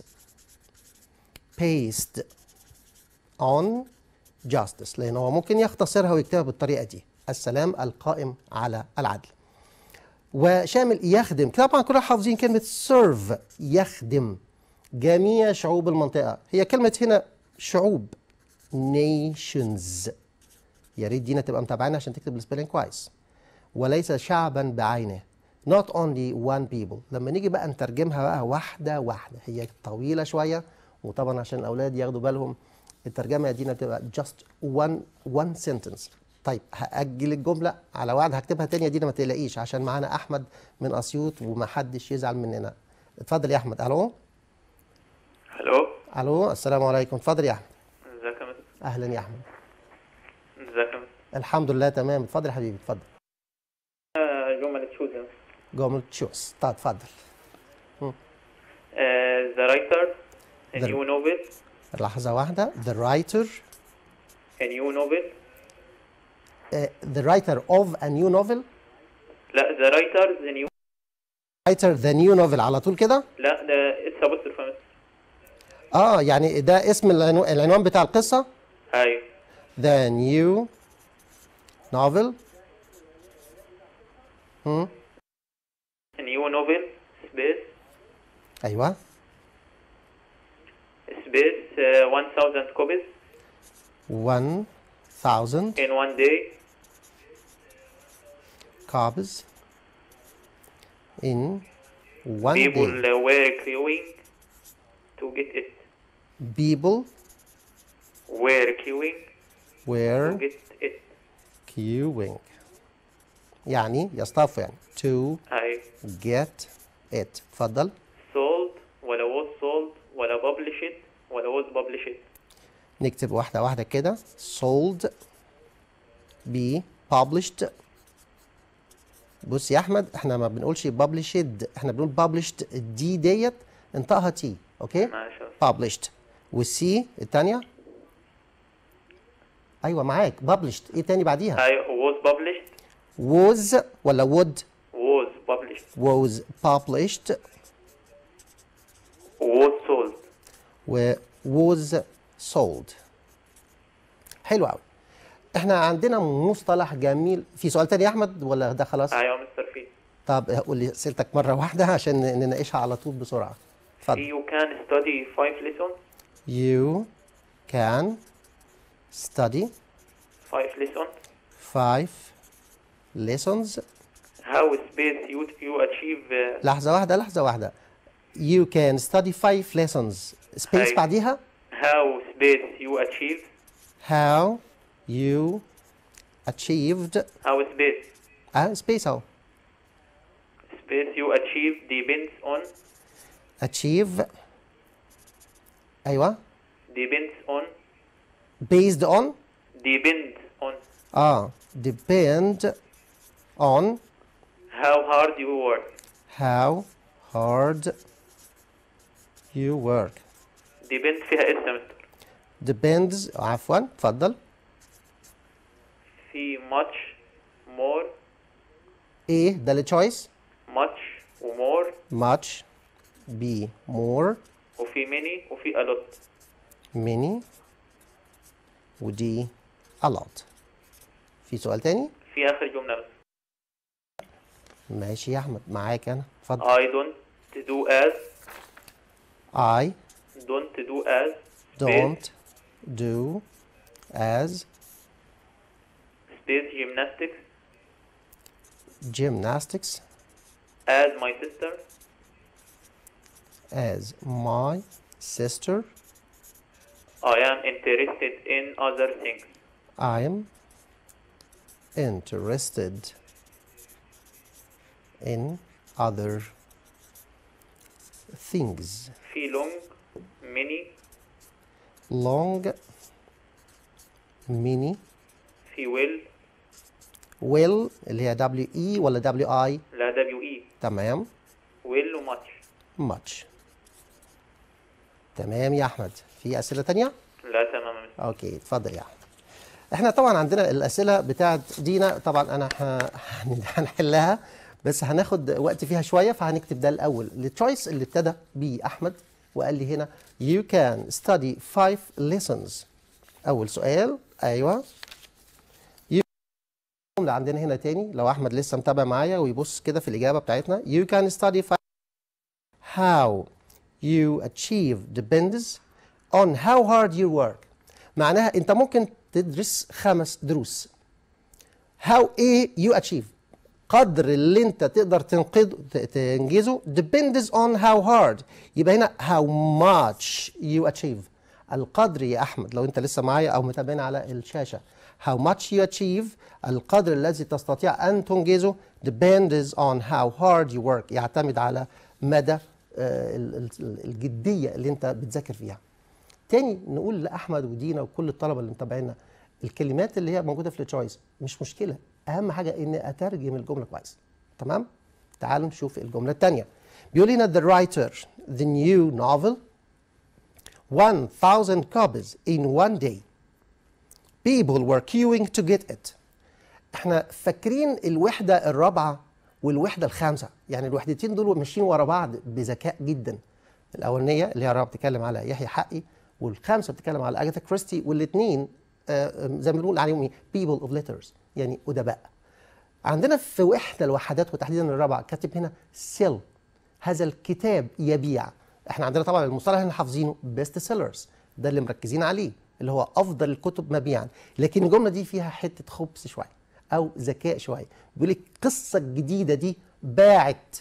based on justice، لأن هو ممكن يختصرها ويكتبها بالطريقة دي السلام القائم على العدل. وشامل يخدم. طبعا كلنا حافظين كلمة serve يخدم جميع شعوب المنطقة. هي كلمة هنا شعوب nations، يا ريت دينا تبقى متابعانا عشان تكتب السبيلنج كويس. وليس شعبا بعينه not only one people. لما نيجي بقى نترجمها بقى واحدة واحدة، هي طويلة شوية وطبعا عشان الأولاد ياخدوا بالهم الترجمة دينا بتبقى just one one sentence. طيب هأجل الجملة على وعد هكتبها تاني يا دينا ما تقلقيش عشان معانا أحمد من أسيوط وما حدش يزعل مننا. اتفضل يا أحمد. ألو الو ألو السلام عليكم. اتفضل يا أحمد. ازيك يا مستر؟ أهلا يا أحمد. ازيك يا مستر؟ الحمد لله تمام. اتفضل يا حبيبي اتفضل. آه، جملة تشوز يا مستر. جملة تشوز. طيب اتفضل. ذا رايتر a The- new novel لحظة واحدة. The writer a new novel uh, the writer of a new novel. لا the writer the new writer the new novel على طول كده. لا ده it's apostrophe يا مستر. اه يعني ده اسم العنو... العنوان بتاع القصة. ايوه The new novel. هم. a new novel space ايوه. space uh, one thousand copies one thousand in one day copies in one people day. uh, were queuing to get it People were queuing to were get it queuing. يعني يصطفوا يعني to ايوه get it. اتفضل. sold ولا was sold ولا published ولا was published. نكتب واحدة واحدة كده. sold be published. بص يا أحمد احنا ما بنقولش published، احنا بنقول published. دي ديت انطقها تي. اوكي؟ ماشي published. والسي الثانية ايوه معاك published. ايه تاني بعديها؟ ايوه was published was ولا would؟ was published was published was sold. و was sold. حلو قوي. احنا عندنا مصطلح جميل. في سؤال تاني يا احمد ولا ده خلاص؟ ايوه مستر في طب قول لي اسئلتك مره واحده عشان نناقشها على طول بسرعه. اتفضل. you can study five lessons You can study five lessons five lessons. how space you you achieve uh, لحظه واحده لحظه واحده. You can study five lessons. Space أيوة. بعديها. how space you achieve How you achieved. how space اه space اهو. space you achieve depends on Achieve. ايوه. depends on Based on. depend on اه depend on how hard you work how hard you work. depend فيها اس يا مستر. Depends. عفوا اتفضل. في much more ايه ده اللي choice؟ much و more much be more وفي many وفي a lot. many ودي a lot. في سؤال تاني؟ في آخر جملة بس. ماشي يا أحمد، معاك أنا، اتفضل. I don't do as I don't do as don't do as space gymnastics gymnastics as my sister as my sister. I am interested in other things. I am interested in other things. في long many Long mini في will will اللي هي W E ولا W I؟ لا W E تمام. will و much. much. تمام يا أحمد، في أسئلة تانية؟ لا تمام. اوكي اتفضل يا احمد. احنا طبعا عندنا الاسئله بتاعت دينا، طبعا انا ه- هنحلها بس هناخد وقت فيها شويه، فهنكتب ده الاول. التشويس اللي ابتدى بيه احمد وقال لي هنا you can study five lessons. اول سؤال ايوه. You- الجمله عندنا هنا تاني لو احمد لسه متابع معايا ويبص كده في الاجابه بتاعتنا. you can study five. how you achieve depends on how hard you work. معناها انت ممكن تدرس خمس دروس. how ايه you achieve، قدر اللي انت تقدر تنقذ تنجزه depends on how hard. يبقى هنا how much you achieve، القدر يا احمد لو انت لسه معايا او متابعين على الشاشه. how much you achieve، القدر الذي تستطيع ان تنجزه depends on how hard you work، يعتمد على مدى آه، ال- ال- الجديه اللي انت بتذاكر فيها. تاني نقول لاحمد ودينا وكل الطلبه اللي متابعينا، الكلمات اللي هي موجوده في التشويس مش مشكله، اهم حاجه اني اترجم الجمله كويس. تمام؟ تعالوا نشوف الجمله الثانيه. بيقول لنا the writer the new novel one thousand copies in one day. People were queuing to get it. احنا فاكرين الوحده الرابعه والوحده الخامسه، يعني الوحدتين دول ماشيين ورا بعض بذكاء جدا. الاولانيه اللي هي الرابعه بتتكلم على يحيى حقي، والخامسه بتتكلم على اجاثا كريستي، والاثنين زي ما بنقول عليهم ايه؟ people of letters، يعني ادباء. عندنا في وحده الوحدات وتحديدا الرابعه كاتب هنا sell، هذا الكتاب يبيع. احنا عندنا طبعا المصطلح اللي حافظينه best sellers، ده اللي مركزين عليه اللي هو افضل الكتب مبيعا. لكن الجمله دي فيها حته خبث شويه او ذكاء شويه. بيقول لك القصه الجديده دي باعت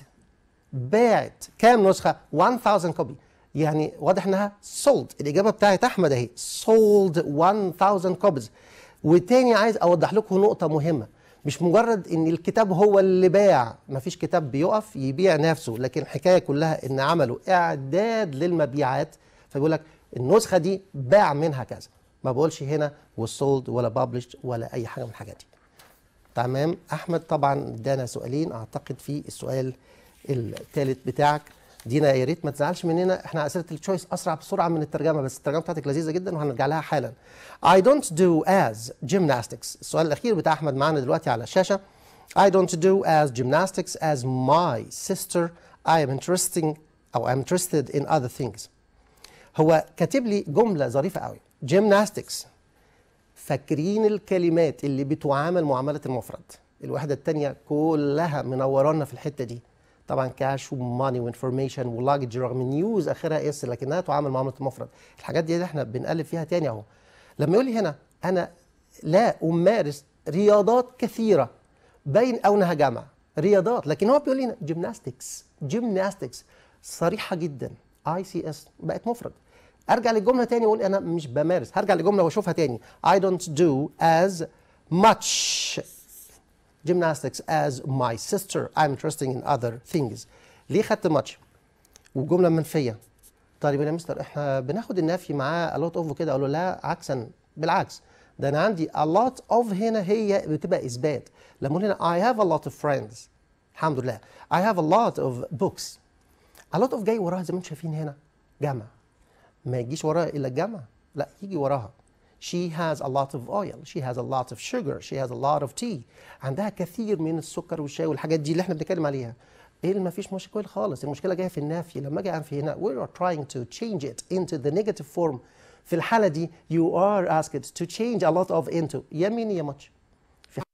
باعت كام نسخه؟ one thousand copy، يعني واضح انها sold. الاجابه بتاعت احمد اهي sold one thousand copies. وتاني عايز اوضح لكم نقطه مهمه، مش مجرد ان الكتاب هو اللي باع، مفيش كتاب بيقف يبيع نفسه، لكن الحكايه كلها ان عملوا اعداد للمبيعات. فبيقول لك النسخه دي باع منها كذا، ما بقولش هنا was sold ولا published ولا اي حاجه من الحاجات دي. تمام. احمد طبعا ادانا سؤالين، اعتقد في السؤال الثالث بتاعك. دينا يا ريت ما تزعلش مننا، احنا اسئله التشويس اسرع بسرعه من الترجمه، بس الترجمه بتاعتك لذيذه جدا وهنرجع لها حالا. I don't do as gymnastics. السؤال الاخير بتاع احمد معانا دلوقتي على الشاشه. I don't do as gymnastics as my sister. I am interesting او I'm interested in other things. هو كاتب لي جمله ظريفه قوي. gymnastics، فاكرين الكلمات اللي بتعامل معامله المفرد. الوحده الثانيه كلها منورانا في الحته دي، طبعا كاش وماني وانفورميشن ولاجج رغم نيوز اخرها اس لكنها تعامل معامله المفرد. الحاجات دي اللي احنا بنقلب فيها تاني اهو. لما يقول لي هنا انا لا امارس رياضات كثيره، باين او انها جمع رياضات، لكن هو بيقول لي هنا جيمناستكس. جيمناستكس صريحه جدا، اي سي اس بقت مفرد. ارجع للجمله تاني واقول انا مش بمارس، هرجع للجمله واشوفها تاني. I don't do as much gymnastics as my sister. I'm interested in other things. ليه خدت much وجمله منفيه؟ طيب يا مستر احنا بناخد النفي معاه a lot of كده، اقول له لا عكسا، بالعكس ده انا عندي a lot of هنا هي بتبقى اثبات. لما اقول هنا I have a lot of friends، الحمد لله I have a lot of books. a lot of جاي وراها زي ما انتم شايفين هنا جمع، ما يجيش وراها الا الجمع، لا يجي وراها she has a lot of oil, she has a lot of sugar, she has a lot of tea. عندها كثير من السكر والشاي والحاجات دي اللي احنا بنتكلم عليها. ايه اللي ما فيش مشكله خالص، المشكله جايه في النفي. لما اجي انفي هنا we are trying to change it into the negative form. في الحاله دي you are asked to change a lot of into يمين يا much.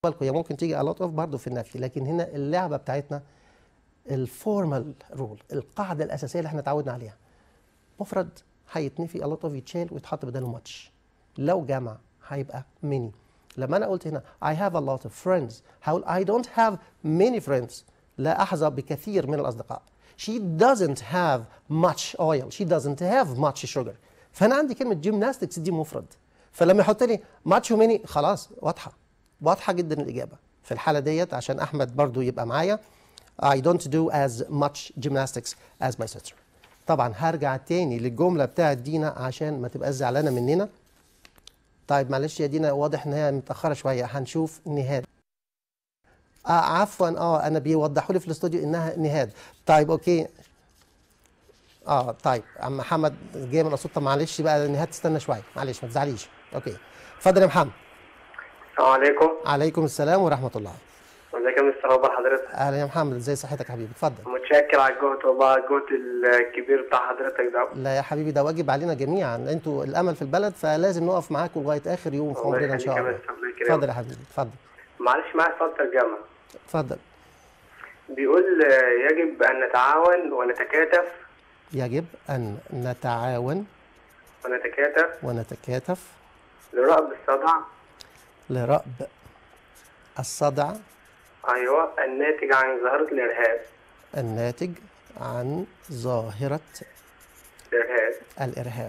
بالكم هي ممكن تيجي a lot of برضه في النفي، لكن هنا اللعبه بتاعتنا الفورمال رول، القاعده الاساسيه اللي احنا اتعودنا عليها. مفرد هيتنفي a lot of يتشال ويتحط بداله much. لو جمع هيبقى many. لما انا قلت هنا I have a lot of friends هقول I don't have many friends. لا احظى بكثير من الاصدقاء. She doesn't have much oil. She doesn't have much sugar. فانا عندي كلمه gymnastics دي مفرد. فلما يحط لي much و many خلاص واضحه. واضحه جدا الاجابه. في الحاله ديت عشان احمد برضو يبقى معايا I don't do as much gymnastics as my sister. طبعا هرجع تاني للجمله بتاعت دينا عشان ما تبقاش زعلانه مننا. طيب معلش يا دينا واضح ان هي متاخره شويه، هنشوف نهاد. آه عفوا اه انا بيوضحوا لي في الاستوديو انها نهاد. طيب اوكي. اه طيب عم محمد جاي من الاسطى، معلش بقى نهاد تستنى شويه، معلش ما تزعليش. اوكي اتفضل يا محمد. السلام عليكم. عليكم السلام ورحمه الله. ازيك يا مستر؟ اخبار حضرتك؟ اهلا يا محمد، ازي صحتك يا حبيبي؟ اتفضل. متشكر على الجهد والله، الجهد الكبير بتاع حضرتك ده. لا يا حبيبي ده واجب علينا جميعا، انتوا الامل في البلد فلازم نقف معاكم لغايه اخر يوم في عمرنا ان شاء الله. اتفضل يا حبيبي اتفضل. معلش معايا صوت ترجمه. اتفضل. بيقول يجب ان نتعاون ونتكاتف. يجب ان نتعاون ونتكاتف ونتكاتف لرأب الصدع. لرأب الصدع. ايوه الناتج عن ظاهرة الارهاب. الناتج عن ظاهرة الارهاب. الارهاب.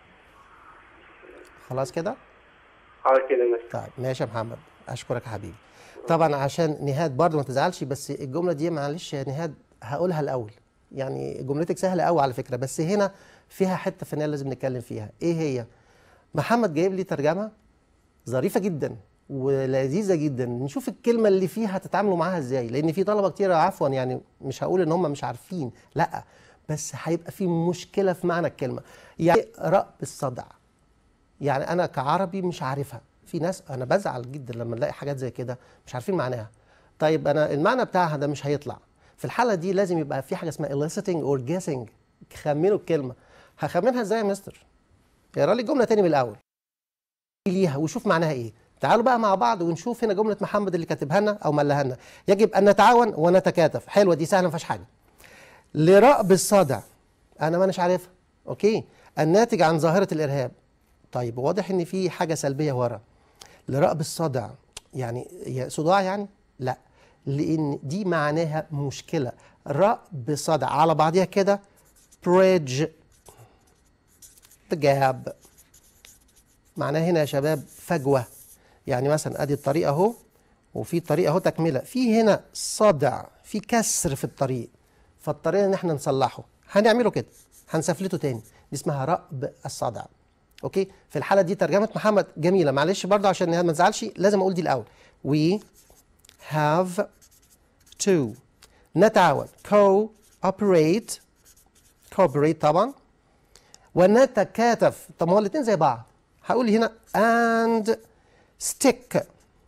خلاص كده؟ اه كده مستر. طيب ماشي يا محمد، اشكرك يا حبيبي. طبعا عشان نهاد برضه ما تزعلش، بس الجمله دي معلش يا نهاد هقولها الاول. يعني جملتك سهله قوي على فكره، بس هنا فيها حته فنيه لازم نتكلم فيها. ايه هي؟ محمد جايب لي ترجمه ظريفه جدا ولذيذه جدا، نشوف الكلمه اللي فيها تتعاملوا معاها ازاي، لان في طلبه كتير عفوا يعني مش هقول ان هم مش عارفين، لا بس هيبقى في مشكله في معنى الكلمه. يعني رأب الصدع، يعني انا كعربي مش عارفها، في ناس انا بزعل جدا لما نلاقي حاجات زي كده مش عارفين معناها. طيب انا المعنى بتاعها ده مش هيطلع. في الحاله دي لازم يبقى في حاجه اسمها eliciting or guessing. خمنوا الكلمه. هخمنها ازاي يا مستر؟ اقرا لي الجمله تاني من الاول ليها وشوف معناها ايه. تعالوا بقى مع بعض ونشوف هنا جمله محمد اللي كاتبها لنا او ملها لنا. يجب ان نتعاون ونتكاتف. حلوه دي، سهله ما فيهاش حاجه. لرأب الصدع انا ما اناش عارفها. اوكي. الناتج عن ظاهره الارهاب. طيب واضح ان في حاجه سلبيه ورا. لرأب الصدع يعني صداع يعني؟ لا، لان دي معناها مشكله. رأب صدع على بعضها كده bridge the gap. معناها هنا يا شباب فجوه. يعني مثلا ادي الطريق اهو وفي طريق اهو تكمله، في هنا صدع، في كسر في الطريق، فالطريق ان احنا نصلحه هنعمله كده، هنسفلته تاني، دي اسمها رأب الصدع. اوكي. في الحاله دي ترجمه محمد جميله، معلش برضه عشان ما تزعلش لازم اقول دي الاول. we have to نتعاون cooperate cooperate طبعا ونتكاتف. طب ما هو الاثنين زي بعض، هقول هنا and stick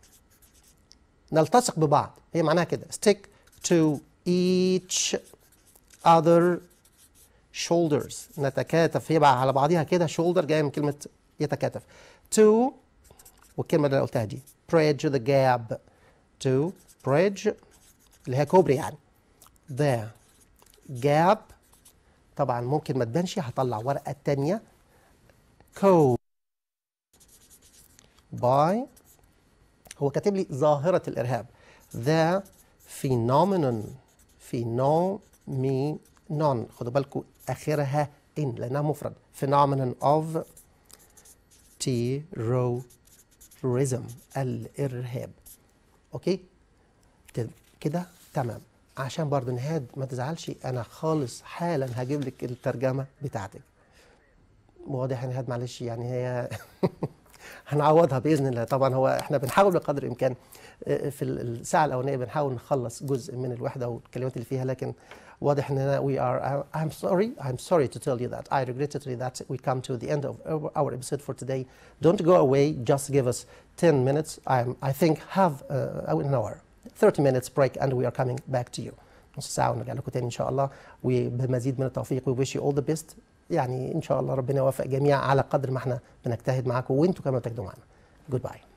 نلتصق ببعض، هي معناها كده stick to each other shoulders. نتكاتف هي بقى على بعضها كده، shoulder جايه من كلمه يتكاتف. to والكلمه اللي انا قلتها دي bridge the gap. to bridge اللي هي كوبري يعني. the gap طبعا ممكن ما تبانش، هطلع ورقه تانيه. co by هو كاتب لي ظاهره الارهاب. the phenomenon phenomenon خدوا بالكم اخرها ان لانها مفرد. phenomenon of terrorism الارهاب. اوكي كده تمام. عشان برضو نهاد ما تزعلش انا خالص حالا هجيب لك الترجمه بتاعتك. واضح يا نهاد معلش يعني هي هنعوضها باذن الله. طبعا هو احنا بنحاول بقدر الامكان في الساعه الاولانيه بنحاول نخلص جزء من الوحده والكلمات اللي فيها، لكن واضح اننا we are I'm sorry I'm sorry to tell you that I regretfully that we come to the end of our episode for today. Don't go away, just give us ten minutes. I'm I think have uh, an hour thirty minutes break and we are coming back to you. نص ساعه ونرجع لكم تاني ان شاء الله وبمزيد من التوفيق. we wish you all the best. يعني ان شاء الله ربنا يوفق جميع على قدر ما احنا بنجتهد معاكم وانتم كمان تجدوا معنا. Goodbye.